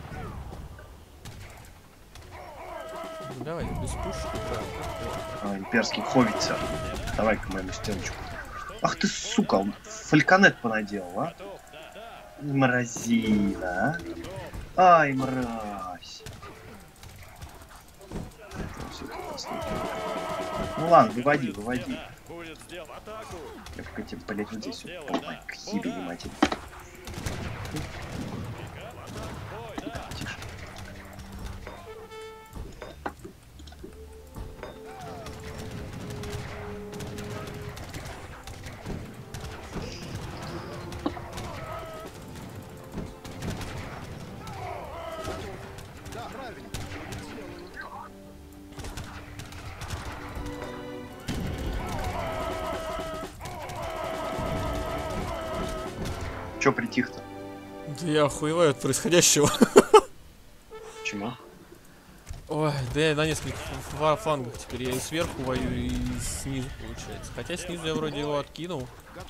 Ну, давай, без пушек. А, имперский ховицер. Давай-ка мою стеночку. Ах ты, сука, он фальконет понаделал, а? Готов! Да, да! Мразина, а? Ай, мразь. Ну ладно, выводи, выводи. Будет сделан! В атаку! Я пока тебе, блядь, вот здесь вот, полная к ебени матери. Бой! Да! Тише. Чё притих-то? Да я охуеваю от происходящего. Почему? Ой, да я на нескольких ф- флангах теперь. Я и сверху воюю, и снизу получается. Хотя снизу я вроде его откинул.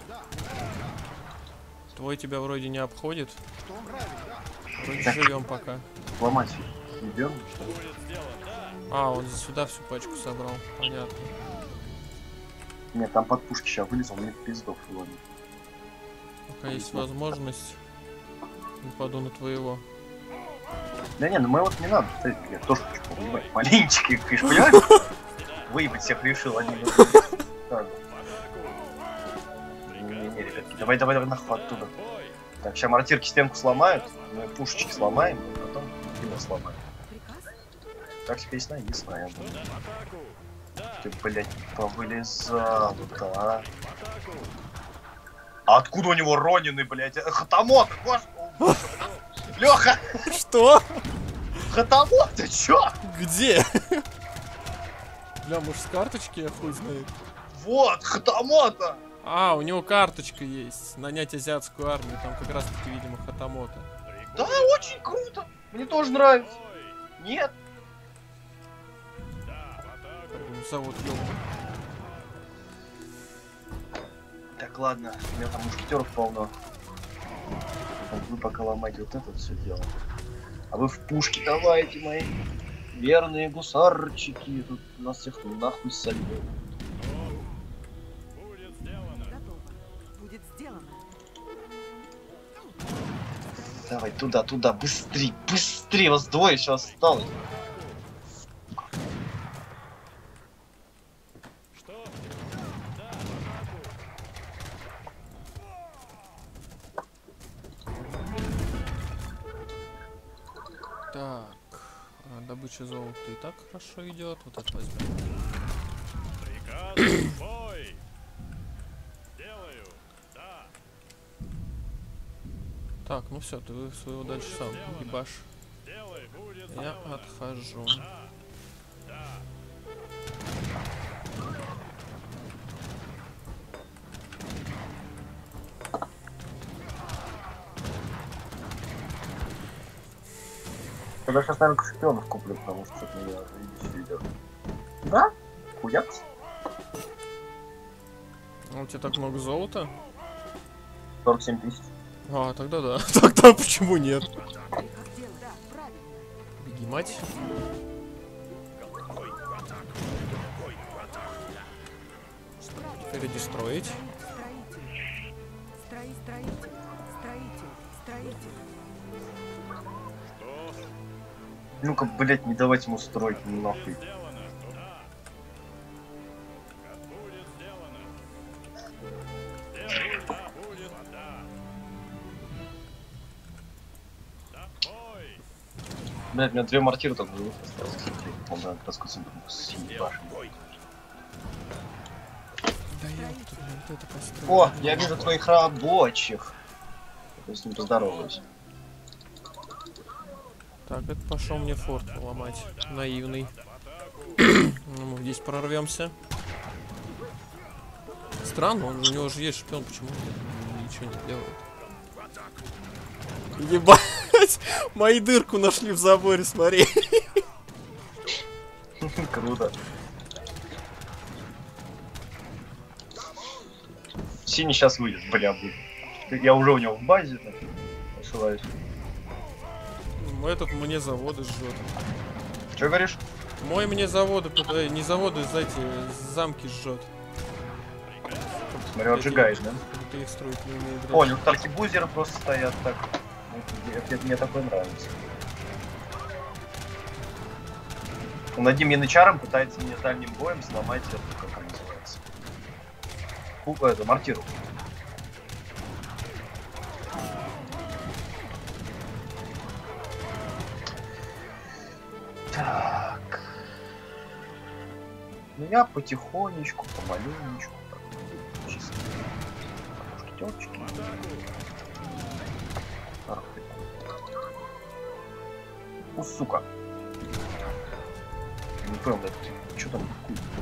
Твой тебя вроде не обходит. Вроде Так. живем пока. Ломать не беру, что ли? Будет сделан! Да! А, он сюда всю пачку собрал. Понятно. Нет, там под пушки сейчас вылезал, мне пиздов ладно. Пока есть возможность, нападу на твоего. Да не, ну моего не надо, кстати, я тоже хочу повыебать. Маленечки, конечно, понимаешь? Выебать всех решил один. Так, не-не-не, ребятки, давай, давай, давай нахуй оттуда. Бой! Так, сейчас мортирки стенку сломают, мы пушечки сломаем, а потом тебя сломаем. Приказ? Так песня не знаю. В атаку! Да! Ты, блядь, повылезал, да? В атаку! А откуда у него Ронины, блядь? Хатамот, господи! Леха! Что? Хатамот, ты чё? Где? Бля, может с карточки, я хуй знает. Вот, Хатамота! А, у него карточка есть. Нанять азиатскую армию. Там как раз таки, видимо, Хатамота. Да, очень круто! Мне тоже нравится. Бой! Нет. Да! В атаку! Зовут Ёб. Так, ладно, у меня там мушкетеров полно. Вы пока ломайте вот это все дело. А вы в пушки давайте, мои верные гусарчики. Тут нас всех нахуй сольют. Будет сделано! Готово. Будет сделано. Давай, туда, туда, быстрей, быстрей, вас двое еще осталось. Что? Да! В атаку! Так. а, Добыча золота и так хорошо идет. Вот это возьмем. Приказ! Бой! Делаю! Да! Так, ну все, ты своего дальше сам ебашь. Делай! Будет Я сделано! отхожу. Да! Да! Тогда сейчас, наверное, шпионов куплю, потому что что-то меня видишь идет. Да? Хуяк? А у тебя так много золота? сорок семь тысяч. А, тогда да. Тогда почему нет? Как дело? Да, правильно. Беги, мать. Передестроить. Строитель. Строи, строитель. Строитель. Строитель. Что? Ну-ка, блять, не давать ему строить нахуй. Сделано! Да! Как будет сделано! Делаю! Да! Будет! Да! Да! Бой! Блять, у меня две мортиры только живых осталось. Он, да, раскусил съебашь. Да ёпта, блин, вот это построил. О, я вижу твоих рабочих. Я с ним поздороваюсь. Так, это пошел мне форт ломать. Наивный. Ну, мы здесь прорвемся. Странно, он, у него же есть шпион, почему он ничего не делает? Ебать! Мои дырку нашли в заборе, смотри. Круто. Синий сейчас выйдет, бля, будет. Я уже у него в базе, так, ошибаюсь. Этот мне заводы жжет. Че говоришь? Мой мне заводы, э, не заводы, знаете, замки жжет. Смотри, он сжигает, да? Ты их строить не умею. Понял, тут аркебузеры просто стоят так. Это, это мне такое нравится. Он одним янычаром пытается мне дальним боем сломать это, как он называется. Фу, это, мортиру. Так. Ну я потихонечку, помаленечку. Так, чисто. Мушкетерчики. Ах ты. У, сука. Я не понял, это что там?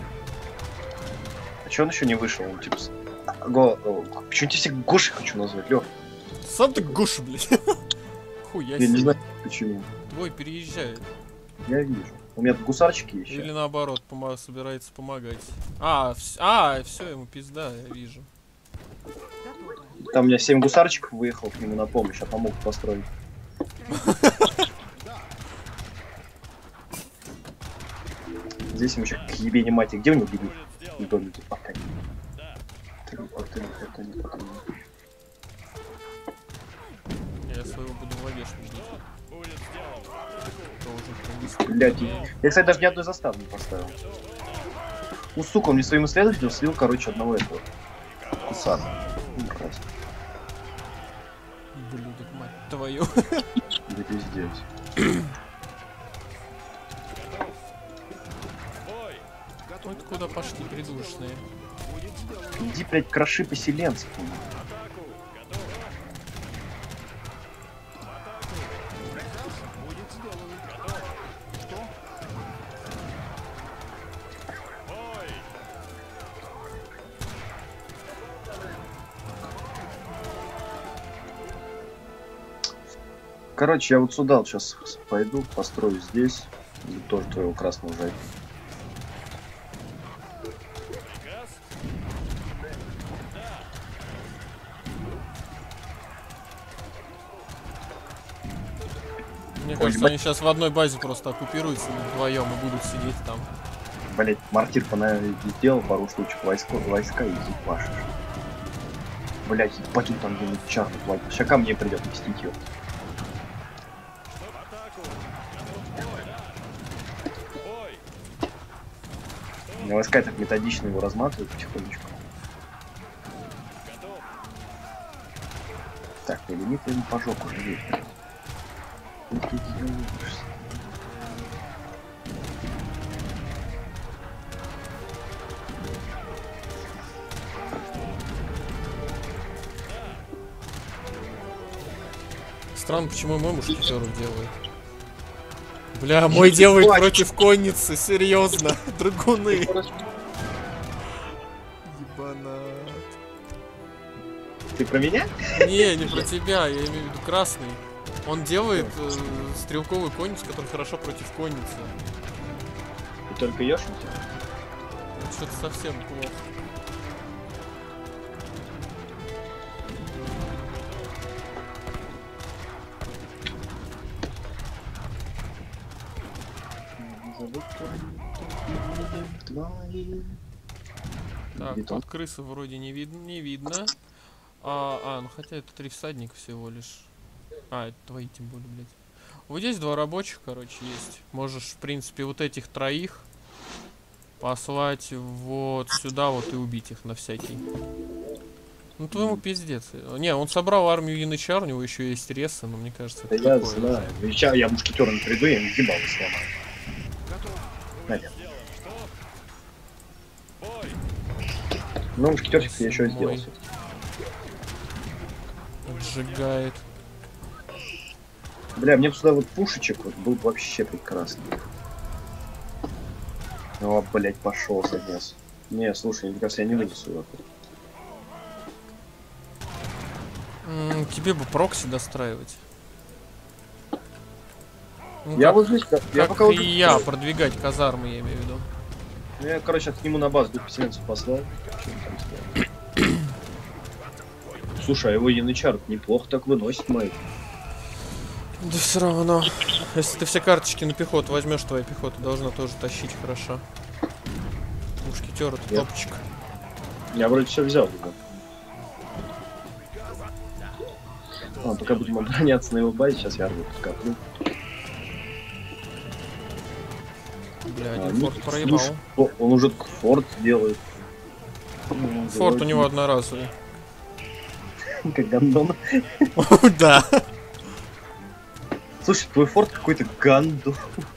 А че он еще не вышел? Он типа... Го... Почему я всех Гоши хочу назвать, Лёх? Сам ты Гоша, блядь. Хуя Я не себе. знаю почему. Твой переезжает. Я вижу. У меня тут гусарчики еще. Или наоборот, пома собирается помогать. А, вс а, все, ему пизда, я вижу. Готово. Там у меня семь гусарчиков выехал к нему на помощь, а помог построить. Здесь ему еще к ебени мать. Где у него бегут? В доме тут пока. Я своего буду в лагеш ждать. Будет сделано! Блять, я, кстати, даже ни одной заставы не поставил. Ну, сука, он мне своим исследователем слил, короче, одного этого. Кусана. Мразь. Блюдок, мать твою. Да пиздец. Ой, ты куда пошли, придушные? Иди, блядь, кроши поселенцев. Короче, я вот сюда вот сейчас пойду, построю здесь. И тоже твоего красного жать. Мне Ой, кажется, ебать. они сейчас в одной базе просто оккупируются вдвоем и будут сидеть там. Блять, мартир сделал пару штучек войска, войска и ебашишь. Блять, ебать, он там где-нибудь чарный платит. Сейчас ко мне придет мстить его. Войска так методично его разматывают потихонечку. Так, не лимит ему по жопу живет. Что ты делаешь? Странно, почему мой мушкетеров делает. Бля, мой делает плачешь. против конницы, серьезно. Драгуны. Ебанат. Ты про меня? Не, не про тебя, я имею в виду красный. Он делает э, стрелковую конницу, которая хорошо против конницы. Ты только ешь? Это что-то совсем плохо. Так, Бетон. под крысы вроде не видно, не видно. А, а, ну хотя это три всадника всего лишь. А, это твои тем более, блядь. Вот здесь два рабочих, короче, есть. Можешь, в принципе, вот этих троих послать вот сюда вот и убить их на всякий. Ну твоему пиздец. Не, он собрал армию янычар, у него еще есть ресы, но мне кажется, Да это я такое. знаю. Сейчас я мушкетером приду, я им ебало сломаю. Наверное. Ну, мушкетерчик я еще сделал. Мой. Сжигает. Бля, мне бы сюда вот пушечек вот был бы вообще прекрасно. О, блять, пошел занес. Не, слушай, мне кажется, я не вынесу его. М, тебе бы прокси достраивать. Ну, Я как, вот здесь, как, я как пока вот и я, продвигать казармы, я имею в виду. Я, короче, от нему на базу двух поселенцев послал. Что он там сделал? Слушай, а его янычар неплохо так выносит мои. Да все равно. Если ты все карточки на пехоту возьмешь, твоя пехота должна тоже тащить хорошо. Мушкетер это Я- топчик. Я вроде все взял его. А, пока будем обороняться на его базе, сейчас я армию подкоплю. Бля, А, один ну, форт проебал. слушай, о, он уже форт делает. Ну, Форт у делает, него одноразовый. Как гандон. Да. Слушай, твой форт какой-то гандон.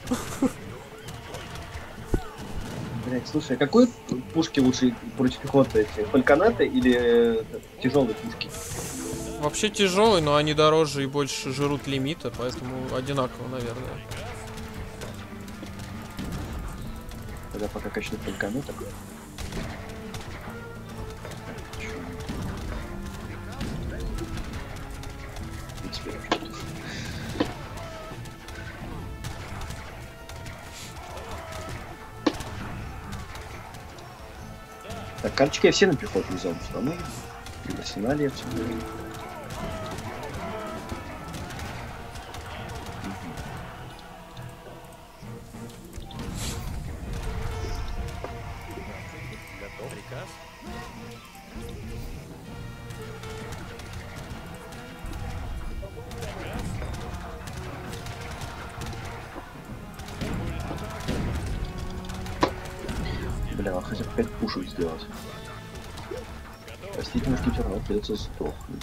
Блять, слушай, а какой пушки лучше против пехоты? Эти фальконаты или тяжелые пушки? Вообще тяжелый, но они дороже и больше жрут лимита, поэтому одинаково, наверное. Тогда пока качнут фальконаток. И теперь вообще тут. Так, карточки я все на пехоту взял, что мы в арсенале я все взял. Готов приказ? Бля, хотя бы пять пушек сделать. Простите, мушкетер, но придется сдохнуть.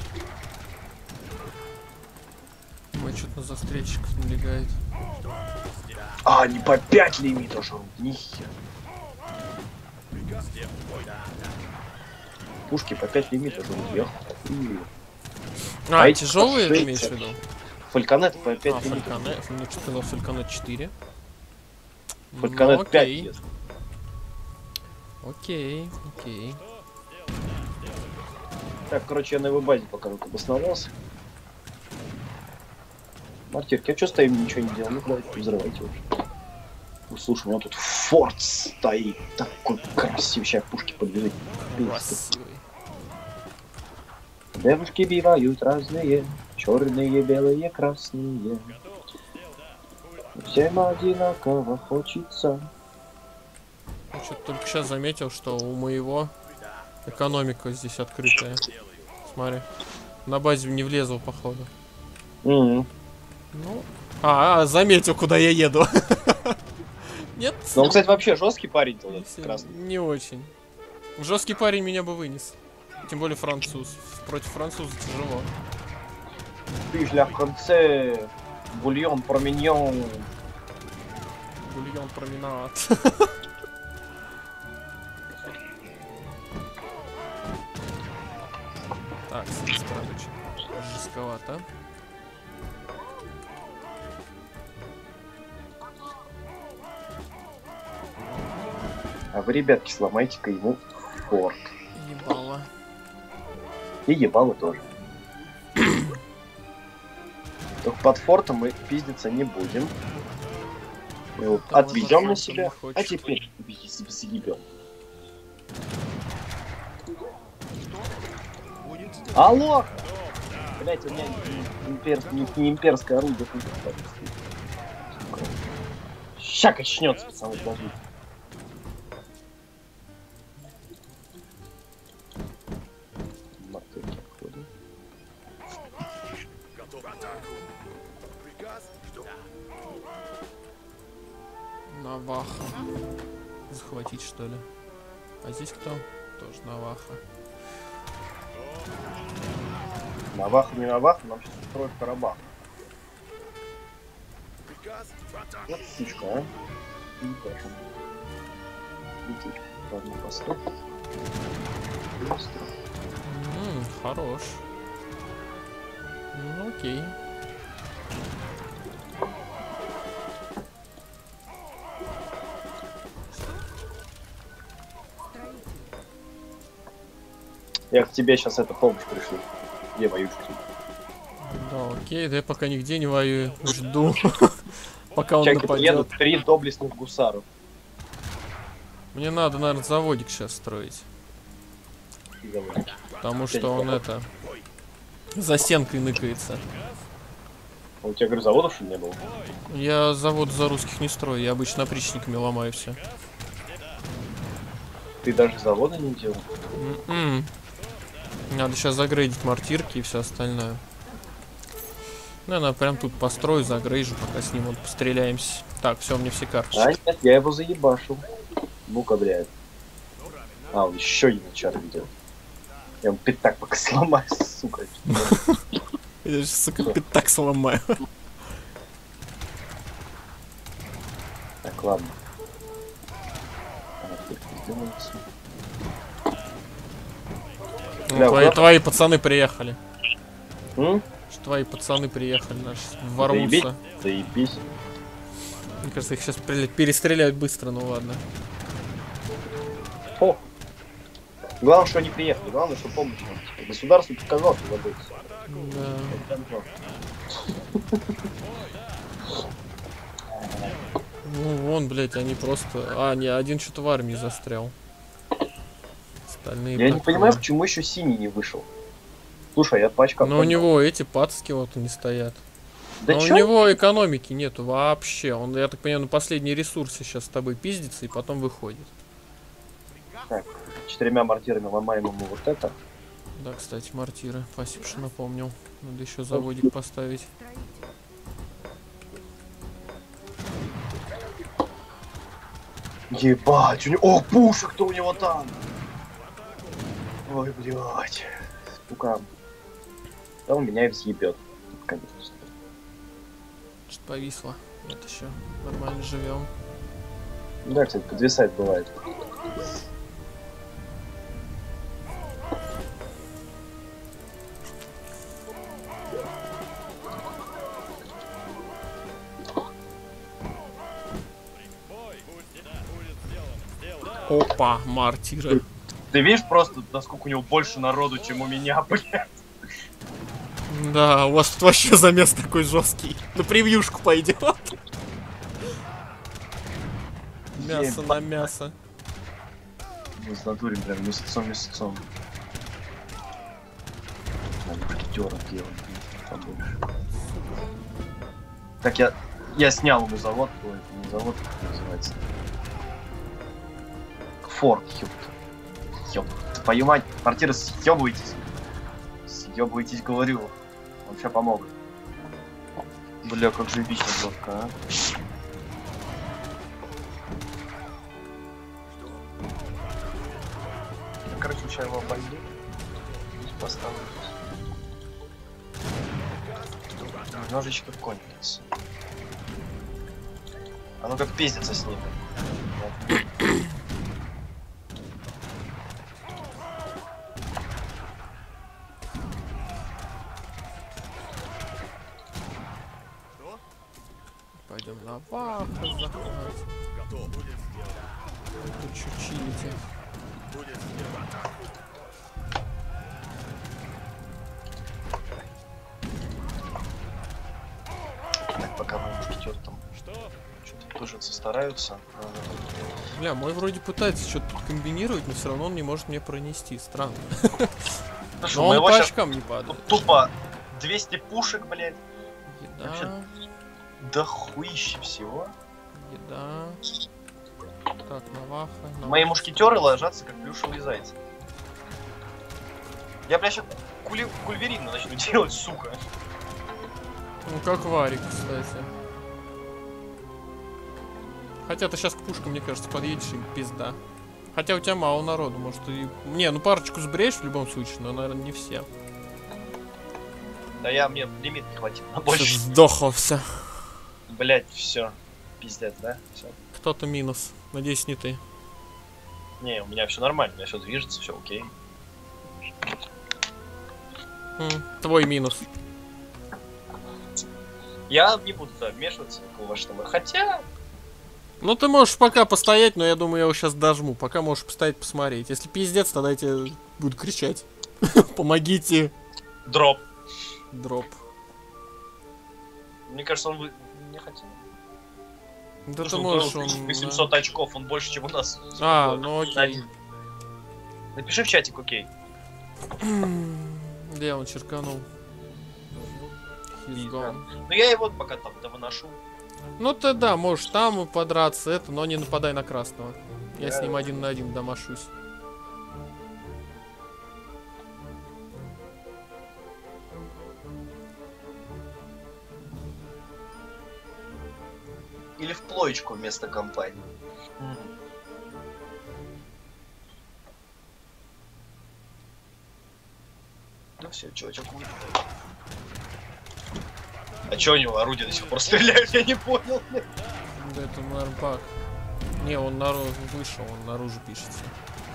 Ой, что-то на застрельщиков налегает. А, не по пять лимита жрут, нихер. Пушки по пять лимитов уже уехал. А, А эти тяжелые по ты шесть. имеешь в виду? Фальконет по А, пять лимитов. Фальконет. Мне что-то сказал Фальконет четыре. Фальконет Ну, пять окей. есть. Окей, окей. Так, короче, я на его базе пока вот обосновался. Мартирки, а что стоим, ничего не делаем? Ну, давайте взрывайте уже. Ну, слушай, у меня тут форт стоит. Такой красивый. Сейчас пушки подбежит. Красивый. Девушки бивают разные. Черные, белые, красные. Всем одинаково хочется. Я что-то только сейчас заметил, что у моего экономика здесь открытая. Смотри. На базе не влезла, походу. Мгм. Ну. А, а, заметил, куда я еду. Нет? Ну, он, кстати, вообще жесткий парень, не этот сильно. красный. Не очень. Жесткий парень меня бы вынес. Тем более француз. Против француза тяжело. Puis la français, бульон, проминьон. Бульон променад. Так, здесь, короче, жестковато. А вы, ребятки, сломайте-ка ему форт. Ебало. И ебало тоже. Только под фортом мы пиздиться не будем. Мы его Да, отведем под на фортом себя, не хочешь. а теперь заебем. Алло! Блять, у меня импер... не, не имперское орудие. Ща качнется, пацаны, подождите. Мартыки обходим. Наваха. Захватить, что ли? А здесь кто? Тоже Наваха. Наваха, не Наваха, нам сейчас устроит Карабах. Вот сучка, а? Не пошел. Лететь по одному посту. Ммм, хорош. Ну, окей. Я к тебе сейчас эта помощь пришлю. Где воюшки? Да, окей, да я пока нигде не воюю. Жду. Пока он Чаки нападет. едут три доблестных гусаров. Мне надо, наверное, заводик сейчас строить. Потому что он это... За стенкой ныкается. А у тебя, говорю, заводов что ли не было? Я завод за русских не строю, я обычно опричниками ломаю все. Ты даже завода не делал? Надо сейчас загрейдить мортирки и все остальное. Ну, я прям тут построю, загрейжу, пока с ним вот постреляемся. Так, все, мне все карточки. А нет, я его заебашил. Ну-ка, блядь. А, он еще один чар видел. Я ему пятак пока сломаю, сука. Я же, сука, пятак сломаю. Так, ладно. А, тут сделается. Ну, Бля, твои, куда? твои пацаны приехали. М? Что твои пацаны приехали, наши Заебись, ворвутся. заебись. Мне кажется, их сейчас перестреляют быстро, ну ладно. О. Главное, что они приехали, главное, что помощь нам. Типа, государство показало, что забудется. Да. Ну вон, блять, они просто... А, не, один что-то в армии застрял. Остальные Я не так, понимаю, ну. почему еще синий не вышел. Слушай, я пачка. Но у него эти пацки вот они стоят. Да Но чё? у него экономики нету вообще. Он, я так понимаю, на последние ресурсы сейчас с тобой пиздится и потом выходит. Так, четырьмя мортирами ломаем ему вот это. Да, кстати, мортиры. Спасибо, что напомнил. Надо еще заводик поставить. Ебать, у него... О, пушек-то у него там! Ой, блядь. Сука. Да он меня и взъебет. Конечно. Что-то повисло. Нет еще. Нормально живем. Да, кстати, подвисает бывает. Опа, мартиры. Ты видишь просто, насколько у него больше народу, чем у меня, блядь. Да, у вас тут вообще замес такой жесткий. На превьюшку пойдет. Мясо на мясо. Мы с натурой прям месяцом месяцом. Надо мушкетера делать побольше. Так я я снял ему завод, ой, не завод, как называется. Форт, ёпта. Ёпта. Твою мать, квартиры съёбывайтесь. Съёбывайтесь, говорю. Он ща помогут. Бля, как же эпично жестко, а. Короче, сейчас его обойду. Поставлю. Немножечко кончится. А ну как пиздится с ним. Пойдем на ваху захватить. Готов. Будет сделано. Тут чё чилите. Будет сделано. Так, пока мой мушкетер там Что? что-то тужится, стараются. Бля, мой вроде пытается что-то тут комбинировать, но все равно он не может мне пронести. Странно. Слушай, Но у он моего по щас очкам не падает. тупо двести пушек, блядь. Еда, Вообще- Да хуище всего. еда. Так, наваха. наваха. Мои мушкетеры ложатся как плюшевые зайцы. Я, бля, сейчас кули... кульверина начну делать, сука. Ну как варик, кстати. Хотя ты сейчас к пушкам, мне кажется, подъедешь и пизда. Хотя у тебя мало народу, может и... Не, ну парочку сбреешь в любом случае, но, наверное, не все. Да я, мне лимит не хватит на Всё, больше. сдохло все. Блять, все. Пиздец, да? Все. Кто-то минус. Надеюсь, не ты. Не, у меня все нормально, у меня все движется, все окей. М, твой минус. Я не буду туда вмешиваться в ваши там. Хотя. Ну ты можешь пока постоять, но я думаю, я его сейчас дожму. Пока можешь постоять, посмотреть. Если пиздец, тогда я тебе буду кричать. Помогите. Дроп. Дроп. Мне кажется, он вы... не хотел. Да ты Слушай, можешь, он он... восемьсот очков, он больше, чем у нас. А, ну окей. Напиши в чатик, окей. Где он черканул? He's Пизда. gone. Ну я его пока там да выношу. Ну ты да, можешь там подраться, это, но не нападай на красного. Я с Да. ним один на один домашусь. Или в плоечку вместо компании. Ну все, чувачок. А чё у него орудия до сих пор стреляют, я не понял. Да это, наверное, баг. Не, он наружу вышел, он наружу пишется.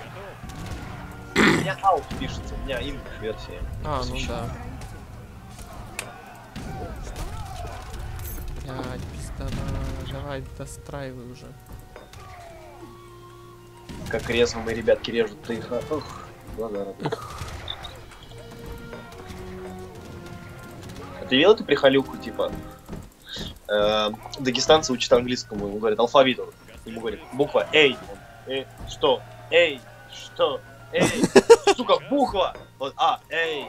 У меня аут пишется, у меня English версия. А, ну да. Блядь, пиздана. Давай, достраивай уже. Как резво мои ребятки режут их. Ух, глаза радуют. Ты видел эту прихалюку, типа? Э, дагестанцы учат английскому, ему говорят алфавиту. Ему говорят, буква Эй. Он, э, что? Эй, что? Эй, сука, буква! Вот, а, Эй.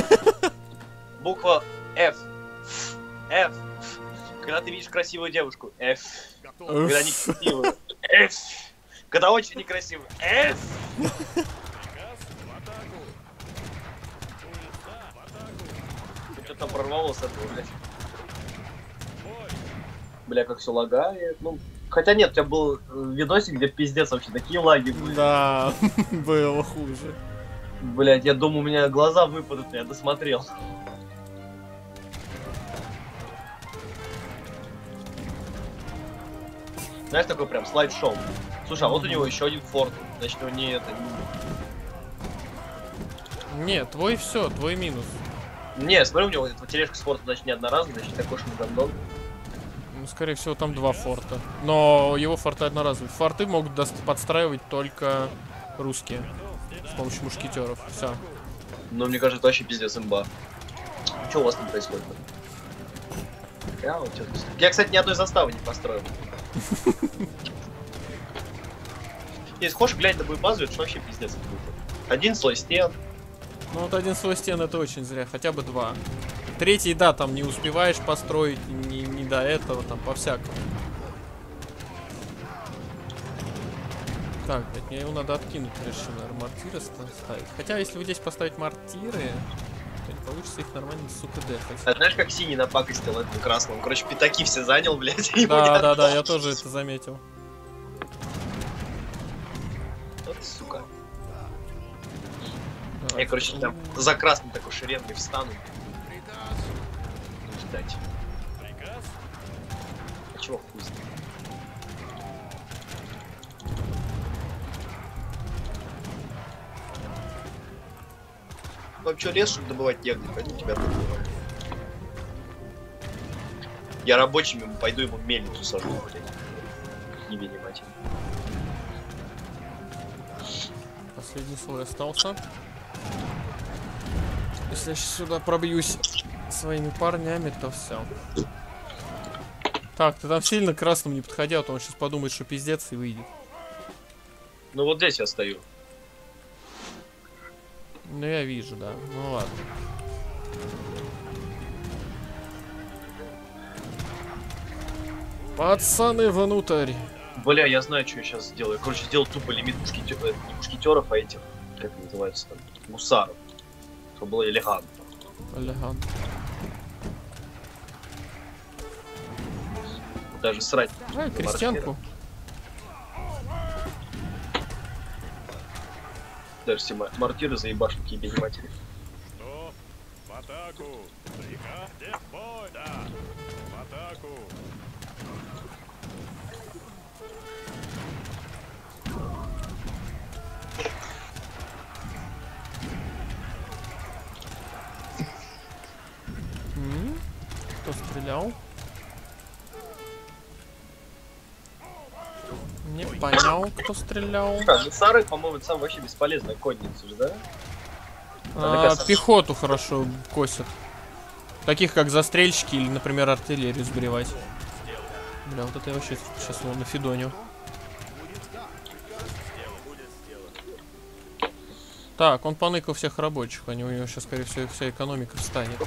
Буква F. F. Когда ты видишь красивую девушку, F. Готов. Когда некрасивую, F. Когда очень некрасивую, F. Приказ в атаку. Поезда в атаку. Что там прорвало с этого, блядь? Бой. Бля, как все лагает. Ну, хотя нет, у тебя был э, видосик, где пиздец вообще такие лаги были. Да, было хуже. Блять, я думаю, у меня глаза выпадут, я досмотрел. Знаешь, такой прям слайд-шоу. Слушай, а вот у него еще один форт. Значит, у него не это. Не, Нет, твой все, твой минус. не смотри, у него эта тележка с фортом, значит, не одноразовая, значит, такой же гандон. Ну, скорее всего, там два форта. Но его форты одноразовые. Форты могут подстраивать только русские. С помощью мушкетеров. Все. Ну, мне кажется, это вообще пиздец имба. Что у вас там происходит? Я, вот, я, кстати, ни одной заставы не построил. Если хочешь глянь на мою базу, это вообще пиздец. Один слой стен. Ну вот один слой стен это очень зря, хотя бы два. Третий, да, там не успеваешь построить, не, не до этого, там по-всякому. Так, блядь, мне его надо откинуть, прежде чем, наверное, мортиры ставить. Хотя, если вы здесь поставить мортиры, то не получится их нормально, сука, дефать. А знаешь, как синий напакостил этому красному? Короче, пятаки все занял, блядь. Да, да, да, я тоже это заметил. Вот, сука. Я, короче, там за красным такой шеренгой встану. Ждать. А чего хуй знает? Вам что, лес, чтобы добывать негде? Пойду тебя добываю. Я рабочими пойду ему мельницу сажу, блядь. Не бери, мать. Последний слой остался. Если я сейчас сюда пробьюсь своими парнями, то все. Так, ты там сильно к красному не подходи, а то он сейчас подумает, что пиздец, и выйдет. Ну вот здесь я стою. Ну я вижу, да. Ну ладно. Пацаны, внутрь. Бля, я знаю, что я сейчас сделаю. Короче, сделал тупо лимит мушкетеров, не мушкетеров, а этих, как это называется там, гусаров. Чтобы было элегантно. Элегантно. Даже срать. Ай, крестьянку. Даже все мортиры заебашут к ебени матери. Что? В атаку! Приказ, где бой? Да! В атаку! М? Кто стрелял? Не понял, кто стрелял. А, гусары, по-моему, это самая вообще бесполезная конница же, да? А, пехоту хорошо косят. Таких как застрельщики или, например, артиллерию сбривать. Бля, вот это я вообще сейчас его нафидоню. Так, он поныкал всех рабочих, они у него сейчас, скорее всего, вся экономика встанет.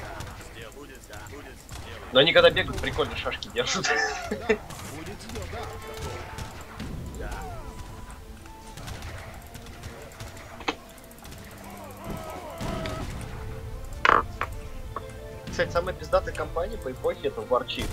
Но они когда бегают, прикольно шашки держат. Кстати, самая пиздатая компания по эпохе это Warchief.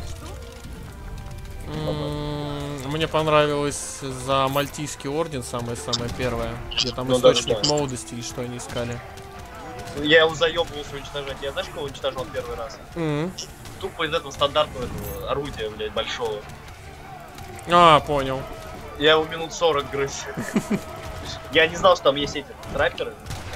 Мне понравилось за Мальтийский орден самое-самое первое, где там ну, источник да, да. молодости или что они искали. Я его заебывался уничтожать. Я знаешь, кого уничтожал первый раз? Mm-hmm. Тупо из этого стандартного этого орудия, блядь, большого. А, понял. Я его минут сорок грыз. Я не знал, что там есть эти трапперы.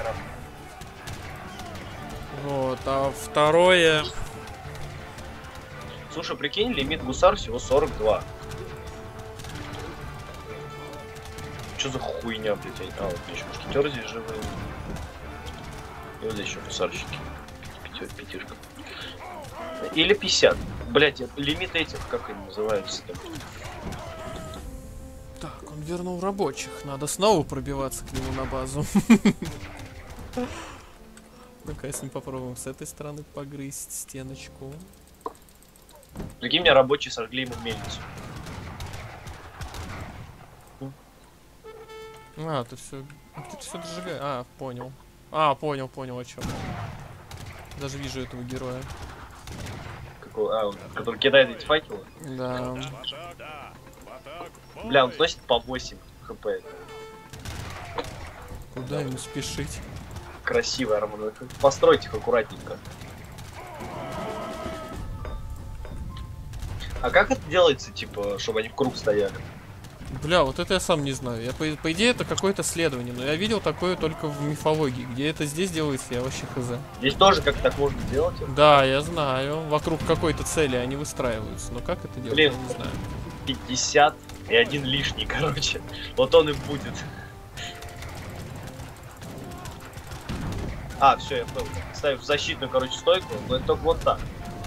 Вот, а второе... Слушай, прикинь, лимит гусар всего сорок два. Что за хуйня, блядь? А, вот еще мушкетеры здесь живые. И вот здесь еще гусарщики. Пятер, пятишка. Или пятьдесят. Блять, лимит этих, как они называются там? Так, он вернул рабочих. Надо снова пробиваться к нему на базу. Ну-ка, если мы попробуем с этой стороны погрызть стеночку. Прикинь, меня рабочие сожгли ему мельницу. А, ты все... Ты все дожигаешь. А, понял. А, понял, понял, о чем. Даже вижу этого героя. Какого? А, он, который кидает эти факелы? Да. Бля, он сносит по восемь хп. Куда ему спешить? Красивая армора. Постройте их аккуратненько. А как это делается, типа, чтобы они в круг стояли? Бля, вот это я сам не знаю. Я, по, по идее, это какое-то следование, но я видел такое только в мифологии. Где это здесь делается, я вообще хз. Здесь тоже как так можно делать. Да, я знаю. Вокруг какой-то цели они выстраиваются. Но как это делать, Блин. я не знаю. пятьдесят и один лишний, короче. Вот он и будет. А, все, я понял. Ставим защитную, короче, стойку, но это только вот так.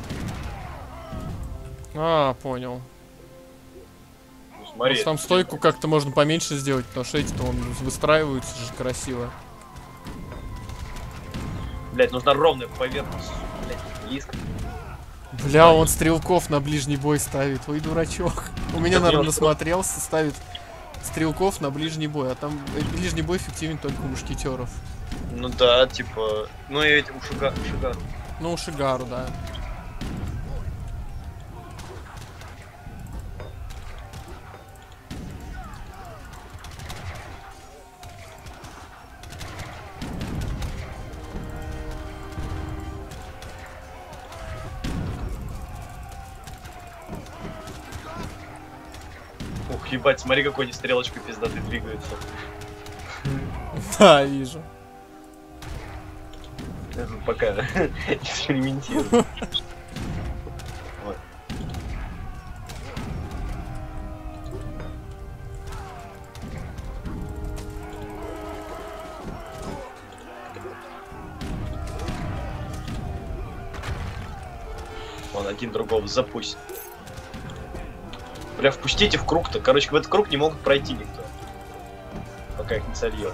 А, понял. Ну, смотри. Просто там стойку как-то можно поменьше сделать, потому что эти-то он выстраиваются же красиво. Блять, нужна ровная поверхность. Блять, близко. Бля, он стрелков на ближний бой ставит. Ой, дурачок. У меня, Так наверное, я насмотрелся, ставит стрелков на ближний бой. А там э, ближний бой эффективен только у мушкетеров. Ну да, типа. Ну и эти у Шига... Шигару. Ну, у Шигару, да. Ух, ебать, смотри, какой они стрелочкой пиздатый двигаются. Да, вижу. Я тут пока экспериментирую. Ой. Он один другого запустит. Бля, впустите в круг-то. Короче, в этот круг не могут пройти никто. Пока их не сольешь.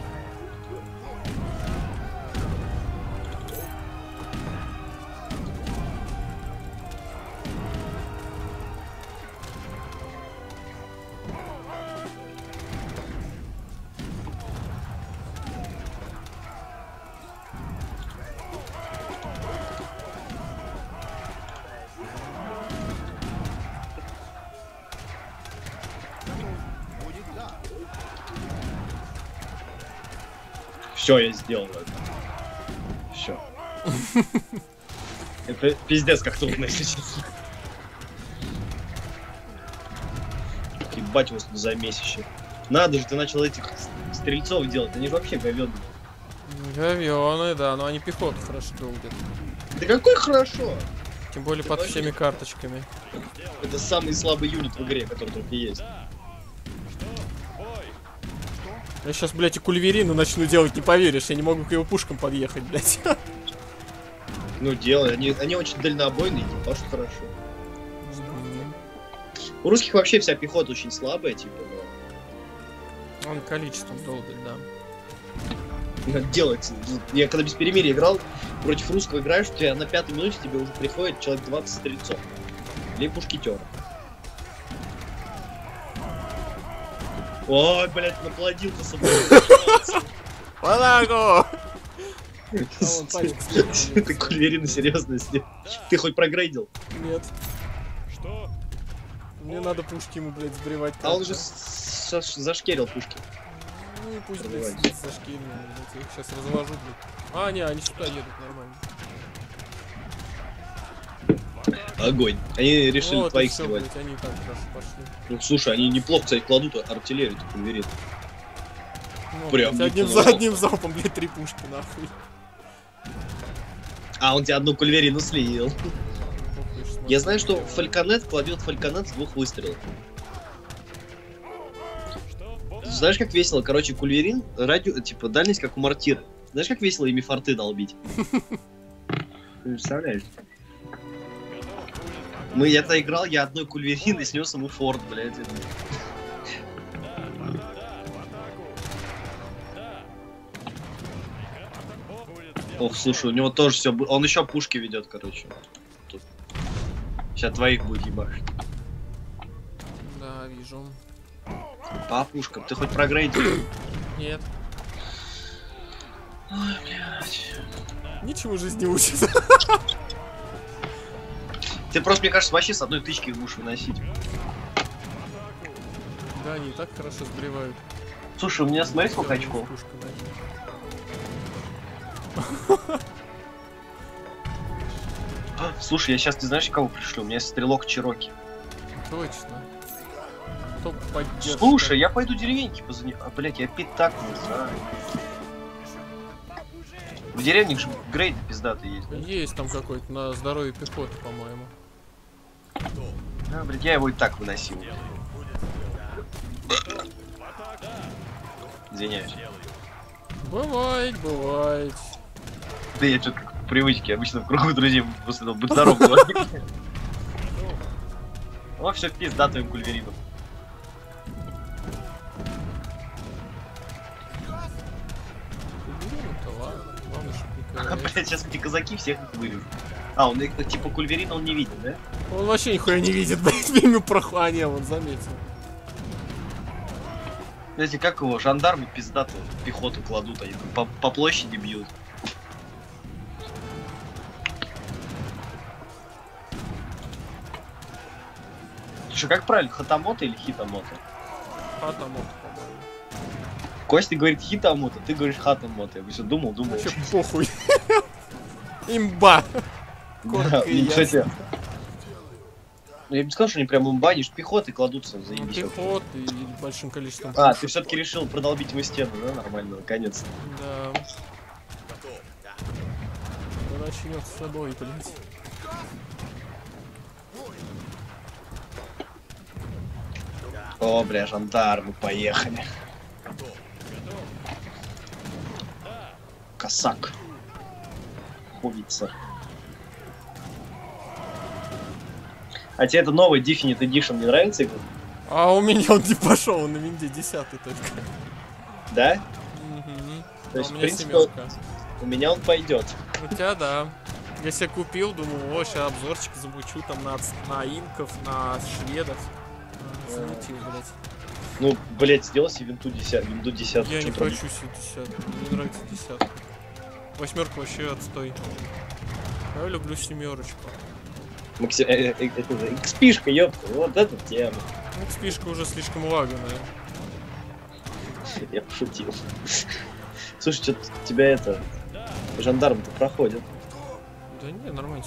Все, я сделал это. Все. Это пиздец как трудно, если честно. Ебать его тут замесище. Надо же, ты начал этих стрельцов делать, они же вообще говёные. Говёные, да, но они пехоту хорошо долбят. Да какой хорошо! Тем более Ты под вообще- всеми карточками. Это самый слабый юнит в игре, который только есть. Я сейчас, блядь, и кульверину начну делать, не поверишь, я не могу к его пушкам подъехать, блядь. Ну делай, они, они очень дальнобойные, экипаж хорошо. У русских вообще вся пехота очень слабая, типа, но... Он количеством долбит, да. Надо делать. Я когда без перемирия играл, против русского играешь, у тебя на пятой минуте тебе уже приходит человек двадцать стрельцов. Или мушкетера. Ой, блядь, наплодил-то собой. Панагу! он пальчик слева. Ты кульверина серьезно сделал. Ты хоть прогрейдил? Нет, Что? мне надо пушки ему, блядь, сбривать. А он как-то. же с- с- зашкерил пушки. Ну и пусть, Сбривать. блядь, сидит за шкирью, блядь, я их сейчас развожу, блядь. А, не, они сюда едут, нормально. Огонь. Они решили Вот и твоих всё, сливать. блядь, они так хорошо пошли. Ну слушай, они неплохо, кстати, кладут артиллерию, ты кульверин. Ну, Прям блядь, одним неплохо. за одним залпом, блядь, три пушки, нахуй. А, он тебе одну кульверину слил. Ох, я ж смотрю, Я знаю, что делаю. фальконет кладет фальконет с двух выстрелов. Что? Знаешь, как весело? Короче, кульверин, радио, типа, дальность, как у мортира. Знаешь, как весело ими форты долбить? Ты представляешь? Мы, я-то играл, я одной кульверин и снес ему форт, блядь. Ох, слушай, у него тоже все, он еще пушки ведет, короче. Тут. Сейчас твоих будет ебашить. Да, вижу. По пушкам, ты хоть прогрейдил? Нет, Ой, блядь. ничего жизнь не учит. Ты просто, мне кажется, вообще с одной тычки их будешь выносить. Да, они и так хорошо сбривают. Слушай, у меня смотри сколько очков. Пушка, да. А, слушай, я сейчас, ты знаешь, кого пришлю? У меня есть стрелок Чироки. Точно. Топ поддержка. Слушай, я пойду деревеньки позанимаю. А, блядь, я пятак не знаю. В деревне же грейд пиздатый есть, да? Есть там какой-то на здоровье пехоты, по-моему. А, блядь, я его и так выносил. Извиняюсь. Бывает, бывает. Да я что-то как по привычке, обычно в кругу друзей после этого будь здоров говорю. О, все пизда твоим кульверином. Ну-то ладно, главное, чтоб не А, ковырять. блядь, сейчас эти казаки всех их вырежут. А, он их, типа кульверина он не видит, да? Он вообще нихуя не видит, блядь, мимо прохла, а не, вот заметил. Знаете, как его жандармы пиздатые пехоту кладут, они там по, по площади бьют. Слушай, как правильно, хатамото или хитамото? Хатамото, по-моему. Костя говорит хитамото, ты говоришь хатамото. Я бы все думал, думал. Вообще похуй. Имба. Да, Коротко и ничего ясно. себе. Ну, я бы не сказал, что они прям имбанишь, пехоты кладутся, Ну, заебись. пехот и большим количеством А, пушек. ты все-таки решил продолбить мою стену, да? Нормально, наконец. Да. Да начнет с собой, блядь. О, бля, жандармы, поехали. Косак. Ховица. А тебе это новый Definite Edition не нравится? Игорь? А у меня он не пошел, он на винде десятый только. Да? Мгм. То А есть, у в меня принципе, семерка. у меня он пойдет. У тебя да. Я себе купил, думал, о, сейчас обзорчик замучу там на, на инков, на шведов. А, Замутил, блядь. Ну, блять, сделай себе винту десятую. Винду десятую. Я чё не там? хочу себе десятку, мне не нравится десятка. Восьмерка вообще отстой. Я люблю семерочку. Макси... э, э, э, это, икспишка, ёпта, вот эта тема. Ну, спишка уже слишком лаганая. Я пошутил. Слушай, что тебя это... Жандарм-то проходит. Да не, нормально.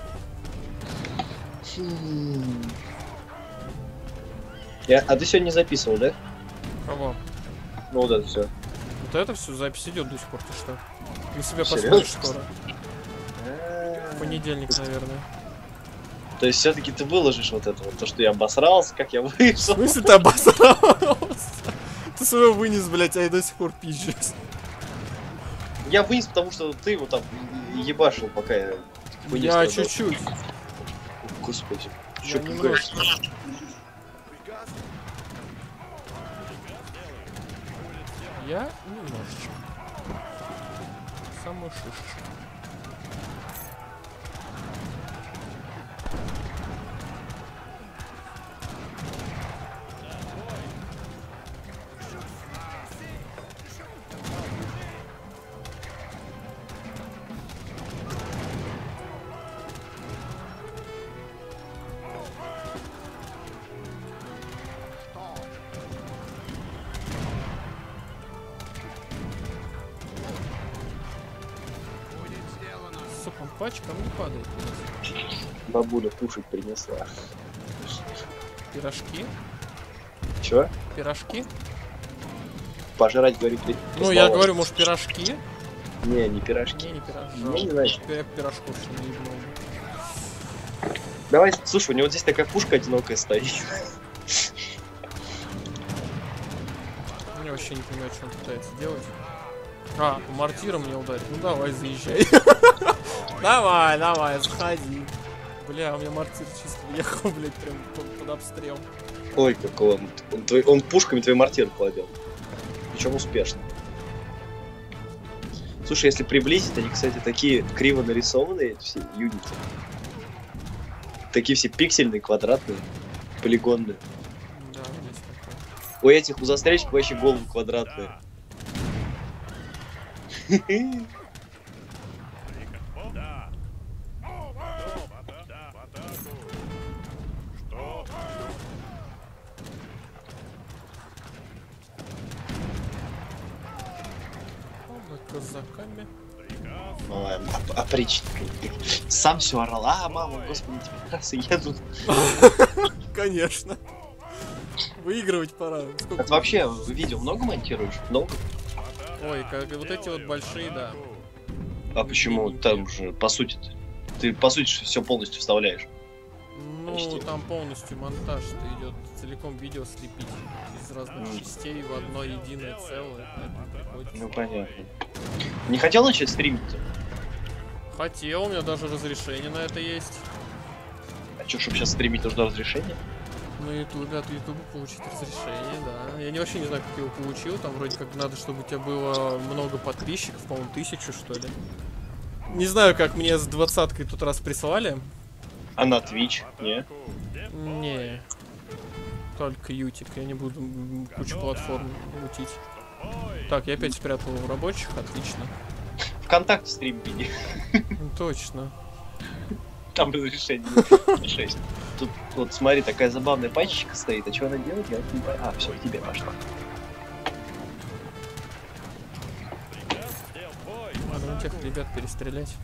Я... А ты сегодня не записывал, да? Кого? Ну вот это все. Вот это все запись идет до сих пор, ты что? На себя Серьёзно? посмотришь скоро. В понедельник, наверное. То есть все-таки ты выложишь вот это вот, то, что я обосрался, как я В вышел. смысле ты обосрался? Ты своего вынес, блять, а я до сих пор пизжусь. Я вынес, потому что ты его там ебашил, пока я вынес. Я тогда. чуть-чуть. Господи. Я Чё немножко. пугаешь? Я немножечко. Самую шишечку. Сука, пачкам не падает. Бабуля кушать принесла. Пирожки? Чё? Пирожки? Пожрать, говорит, при- Ну, я прислала. говорю, может, пирожки? Не, не пирожки. Не, не пирожки. Не, не знаю. Я пирожков что не ебнул. Давай, слушай, у него здесь такая пушка одинокая стоит. Я вообще не понимаю, что он пытается делать. А, мортиром мне ударить. Ну давай, заезжай. Давай, давай, заходи. Бля, у меня мортир чисто въехал, блядь, прям под, под обстрел. Ой, как он. Он, твой- он пушками твой мортир кладет. Причем успешно. Слушай, если приблизить, они, кстати, такие криво нарисованные, эти все юниты. Такие все пиксельные, квадратные, полигонные. Да, есть такое. У этих, у застрельщиков вообще головы квадратные. Да. Да, в атаку. Что? Ладно, казаками. Приказ. Ой, оп- опричник. Сам все орал. А, мама, господи, тебе красы едут. Конечно. Выигрывать пора. Сколько? Так вообще, видео много монтируешь? Много? Ой, как вот эти вот большие, да. А почему там же, по сути, ты по сути все полностью вставляешь? Ну, Почти. там полностью монтаж-то идет, целиком видео слепить из разных Мгм. частей в одно единое целое, поэтому приходится. Ну понятно. Не хотел начать стримить? Хотел, у меня даже разрешение на это есть. А что, чтобы сейчас стримить, нужно разрешение? На ютубе, от ютуба получить разрешение, да. Я не, вообще не знаю, как я его получил, там вроде как надо, чтобы у тебя было много подписчиков, по-моему, тысячу, что ли. Не знаю, как мне с двадцаткой тут раз прислали. А на Twitch? Не? Не, только ютик, я не буду м, кучу платформ мутить. Так, я опять спрятал в рабочих, отлично. ВКонтакте стрим види. Ну, точно. Там разрешение шесть. Тут вот смотри, такая забавная пачечка стоит. А что она делает? Я вот не понимаю. А, все, к тебе пошла. Надо у тех ребят перестрелять.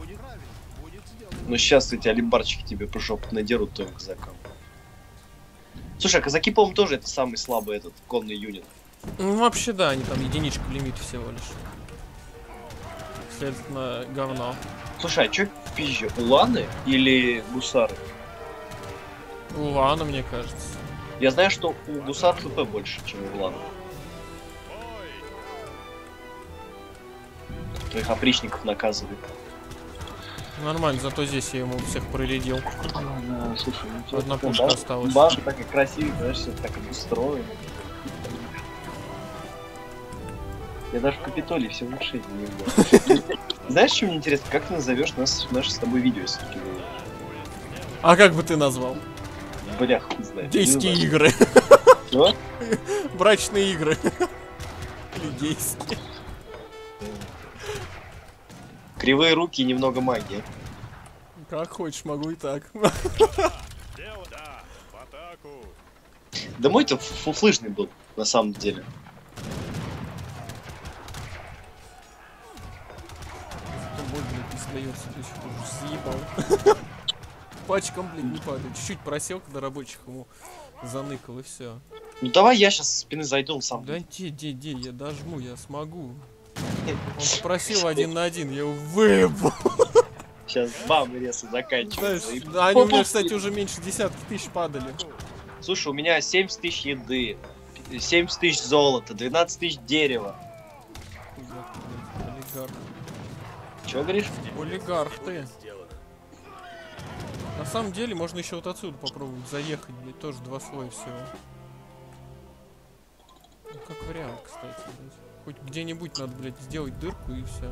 Ну сейчас эти алибарчики тебе по жопу надерут твоим казакам. Слушай, а казаки, по-моему, тоже это самый слабый этот конный юнит. Ну, вообще, да, они там единичку лимит всего лишь. Следовательно, говно. Слушай, а чё пизже, уланы или гусары? Улана, мне кажется. Я знаю, что у гусар хп больше, чем у уланов. Твоих опричников наказывает. Нормально, зато здесь я ему всех проредил. Да, слушай, ну, Одна пушка осталась. Башня такая красивая, знаешь, все так обустроено. Я даже в Капитолии все лучше не было. Знаешь, что мне интересно, как ты назовешь нас, наше с тобой видео, если таки было? А как бы ты назвал? Бля, хуй знает. Гейские Не знаю. игры. Что? Брачные игры. Или гейские. Кривые руки и немного магии. Как хочешь, могу и так. Дело, да, в атаку. Да мой-то фуфлыжный был, на самом деле. Зато боль, блядь, не сдается до сих пор. Съебал. Пачком, блядь, не падает. Чуть-чуть просел, когда рабочих ему заныкал, и все. Ну давай я сейчас с спины зайду, он сам. Да иди, иди, иди, я дожму, я смогу. Он попросил один на один, я его выебу. Сейчас бам, и резко заканчивается. Знаешь, И да, они у меня, пух, кстати, уже меньше десятки тысяч падали. Слушай, у меня семьдесят тысяч еды, семьдесят тысяч золота, двенадцать тысяч дерева. Хуяк, блядь, олигарх. Чего говоришь? Олигарх ты. На самом деле, можно еще вот отсюда попробовать заехать, блядь, тоже два слоя всего. Ну, как вариант, кстати, блядь. Хоть где-нибудь надо, блядь, сделать дырку и все.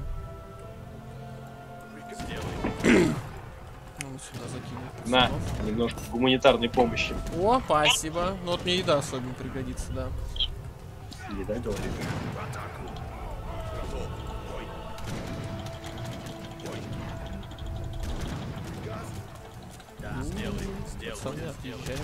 Ну, сюда закинуть. На, немножко гуманитарной помощи. О, спасибо. Ну вот мне еда особенно пригодится, да. Еда, говорит. Пацаны, отъезжаем.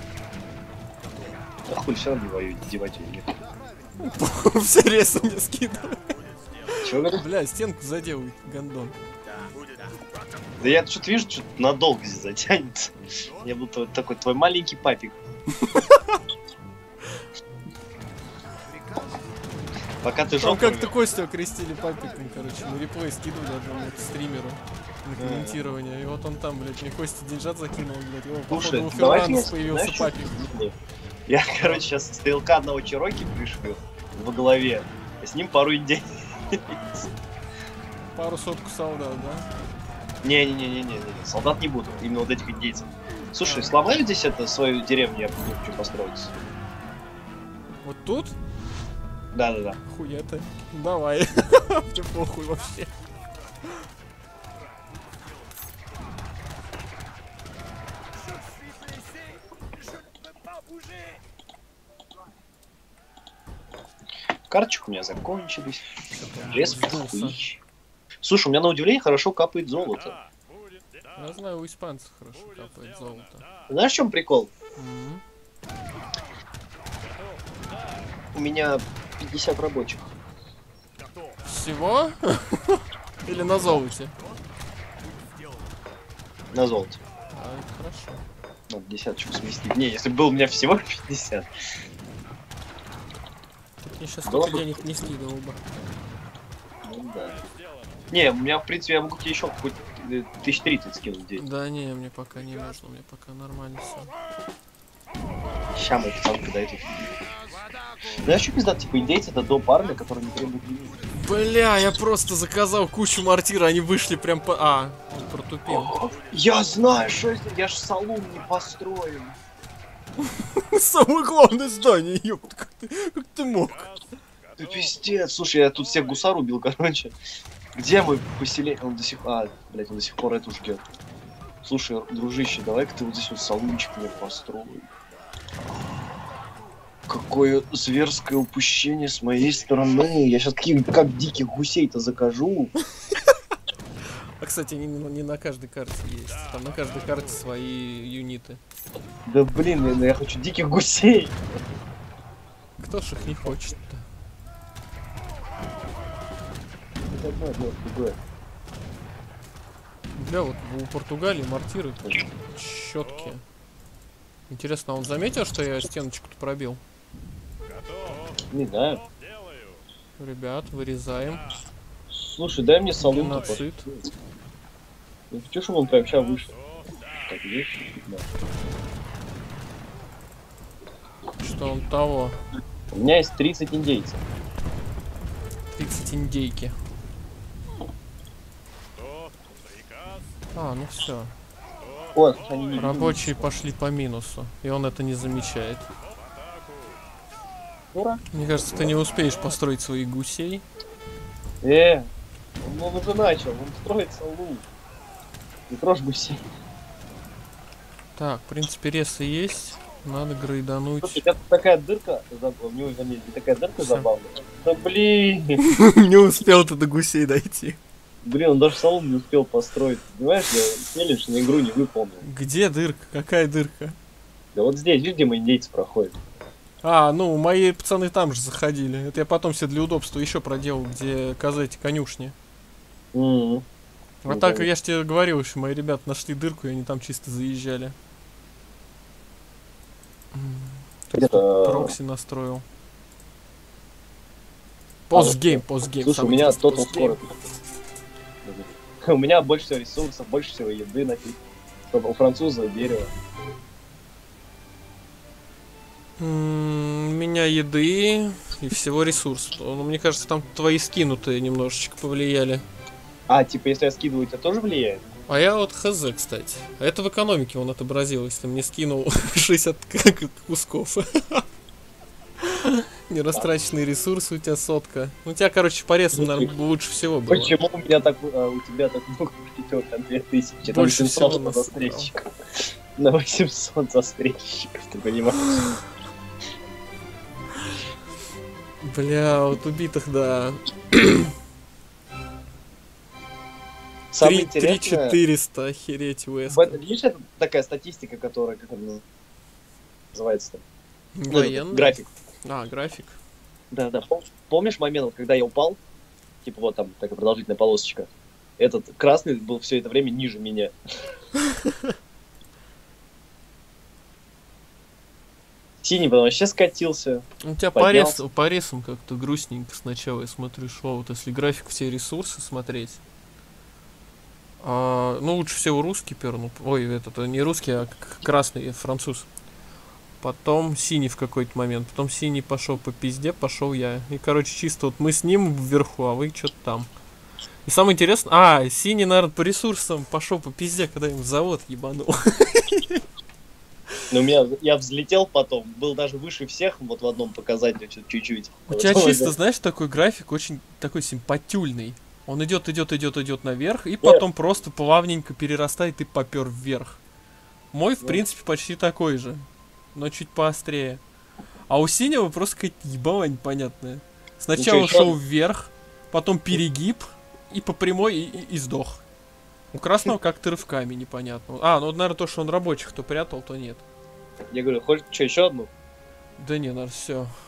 А хуй все равно не воюет, девать ее нет. Все ресы мне скидывают. Чего говоришь? Бля, стенку заделывает, гандон. Да я что-то вижу, что надолго здесь затянется. Я будто вот такой твой маленький папик. Пока ты Там жопу как-то рвёшь. Костю окрестили папиком, короче. Мы реплей скидывали одному стримеру на комментирование. И вот он там, блядь, мне Костя деньжат закинул, блядь. Его, Слушай, походу, у давайте Фернандес я- появился знаешь, что папик. сделаю? Я, короче, сейчас стрелка одного Чироки пришлю во голове, а с ним пару индейцев. Пару сотку солдат, да? Не-не-не-не-не, солдат не буду, именно вот этих индейцев. Слушай, сломали здесь это свою деревню, я буду хочу построить. Вот тут? Да-да-да. Хуя ты. Давай. Мне похуй вообще. Карточек у меня закончились. Чё-то он Лес сдулся. хуищ. Слушай, у меня на удивление хорошо капает золото. Да, будет, да, Я знаю, у испанцев хорошо капает золото. Знаешь, в чем прикол? Мгм. У меня пятьдесят рабочих. готов. Всего? Или на золоте? На золоте. А, это хорошо. Надо десяточку сместить. Не, если был у меня всего пятьдесят. Я сейчас Было столько бы. денег не скидывал бы. Ну, да. Не, у меня, в принципе, я могу тебе еще хоть тысяч тридцать скинуть денег. Да не, мне пока не нужно, мне пока нормально все. Ща мы пацанка дойдут. Знаешь, что пиздат, типа, индейцы это до парня, который не требует лимит. Бля, я просто заказал кучу мортир, они вышли прям по... А, он протупил. Я знаю, что это, я ж салун не построю. Самое главное здание, ёпта, как ты, как ты мог? Ты пиздец, слушай, я тут всех гусар убил, короче. Где мой поселение? Он до сих пор... А, блядь, он до сих пор эту ждет. Слушай, дружище, давай-ка ты вот здесь вот салунчик мне построишь. Какое зверское упущение с моей стороны. Я сейчас каких как диких гусей-то закажу. А, кстати, не, не на каждой карте есть. Там на каждой карте свои юниты. Да блин, я, я хочу диких гусей. Кто ж их не хочет-то? Это одно, одно, другое. Бля, вот у Португалии мортиры четкие. Интересно, а он заметил, что я стеночку-то пробил? Не знаю. Ребят, вырезаем. Слушай, дай мне салон. Геноцид. Я хочу, чтобы он прям сейчас вышел. Так, есть? Да. Что он того? У меня есть тридцать индейцев. тридцать индейки. А, ну все. О, слушай, они не Рабочие пошли по минусу. И он это не замечает. Ура. Мне кажется, ты не успеешь построить своих гусей. Э, он, он уже начал, он строит салун. Не трожь гусей. Так, в принципе, ресы есть. Надо грейдануть. Слушай, у тебя тут такая дырка, забавная, у него заметили, такая дырка забавная. Да блин, Не успел ты до гусей дойти. блин, он даже салон не успел построить. Понимаешь, я челлендж на игру не выполнил. Где дырка? Какая дырка? Да вот здесь, видишь, где мои индейцы проходят. А, ну, мои пацаны там же заходили. Это я потом себе для удобства еще проделал, где козэти конюшни. М-м. А Ну, так, да. я ж тебе говорил, что мои ребята нашли дырку, и они там чисто заезжали. М, то есть Это- тут прокси настроил. Постгейм, постгейм. Слушай, у самый меня интересный Total постгейм. Score. У меня больше всего ресурсов, больше всего еды написано. Чтобы у француза дерево. М, У меня еды и всего ресурсов. Ну, мне кажется, там твои скинутые немножечко повлияли. А, типа, если я скидываю, это тоже влияет? А я вот хз, кстати. А это в экономике он отобразил, если мне скинул шестьдесят к- кусков. Нерастраченные ресурсы у тебя сотка. У тебя, короче, по ресам, наверное, лучше всего было. Почему у меня так, а, у тебя так много пятерка, две тысячи, там Больше всего семьсот на насобрал. застрельщиков. На восемьсот застрельщиков, ты понимаешь? Бля, вот убитых, да. Самое три интересное, четыреста, охереть, в Уэст. этом- видишь, это такая статистика, которая, как она называется-то? Ну, этот Военный. график. А, график. Да, да. Пом- Помнишь момент, вот, когда я упал? Типа вот там такая продолжительная полосочка. Этот красный был все это время ниже меня. Синий потом вообще скатился. У тебя по, Поднялся. рес, по ресам как-то грустненько сначала, я смотрю, шло. Вот если график все ресурсы смотреть. А, ну, лучше всего русский пернул. Ой, этот не русский, а к- красный, француз. Потом синий в какой-то момент. Потом синий пошел по пизде, пошел я. И, короче, чисто вот мы с ним вверху, а вы что-то там. И самое интересное... А, синий, наверное, по ресурсам пошел по пизде, когда им завод ебанул. Но у меня, я взлетел потом, был даже выше всех, вот в одном показателе чуть- чуть-чуть. У тебя Вот, чисто, да. знаешь, такой график очень такой симпатюльный. Он идет, идет, идет, идет наверх, и потом просто плавненько перерастает и попер вверх. Мой, в Ну. принципе, почти такой же, но чуть поострее. А у синего просто какая-то ебала непонятная. Сначала Ничего, шел ещё- вверх, потом перегиб, и по прямой, и, и- и сдох. У красного как-то рывками непонятно. А, ну, наверное, то, что он рабочих то прятал, то нет. Я говорю, хочешь что, еще одну? Да не, наверное, все.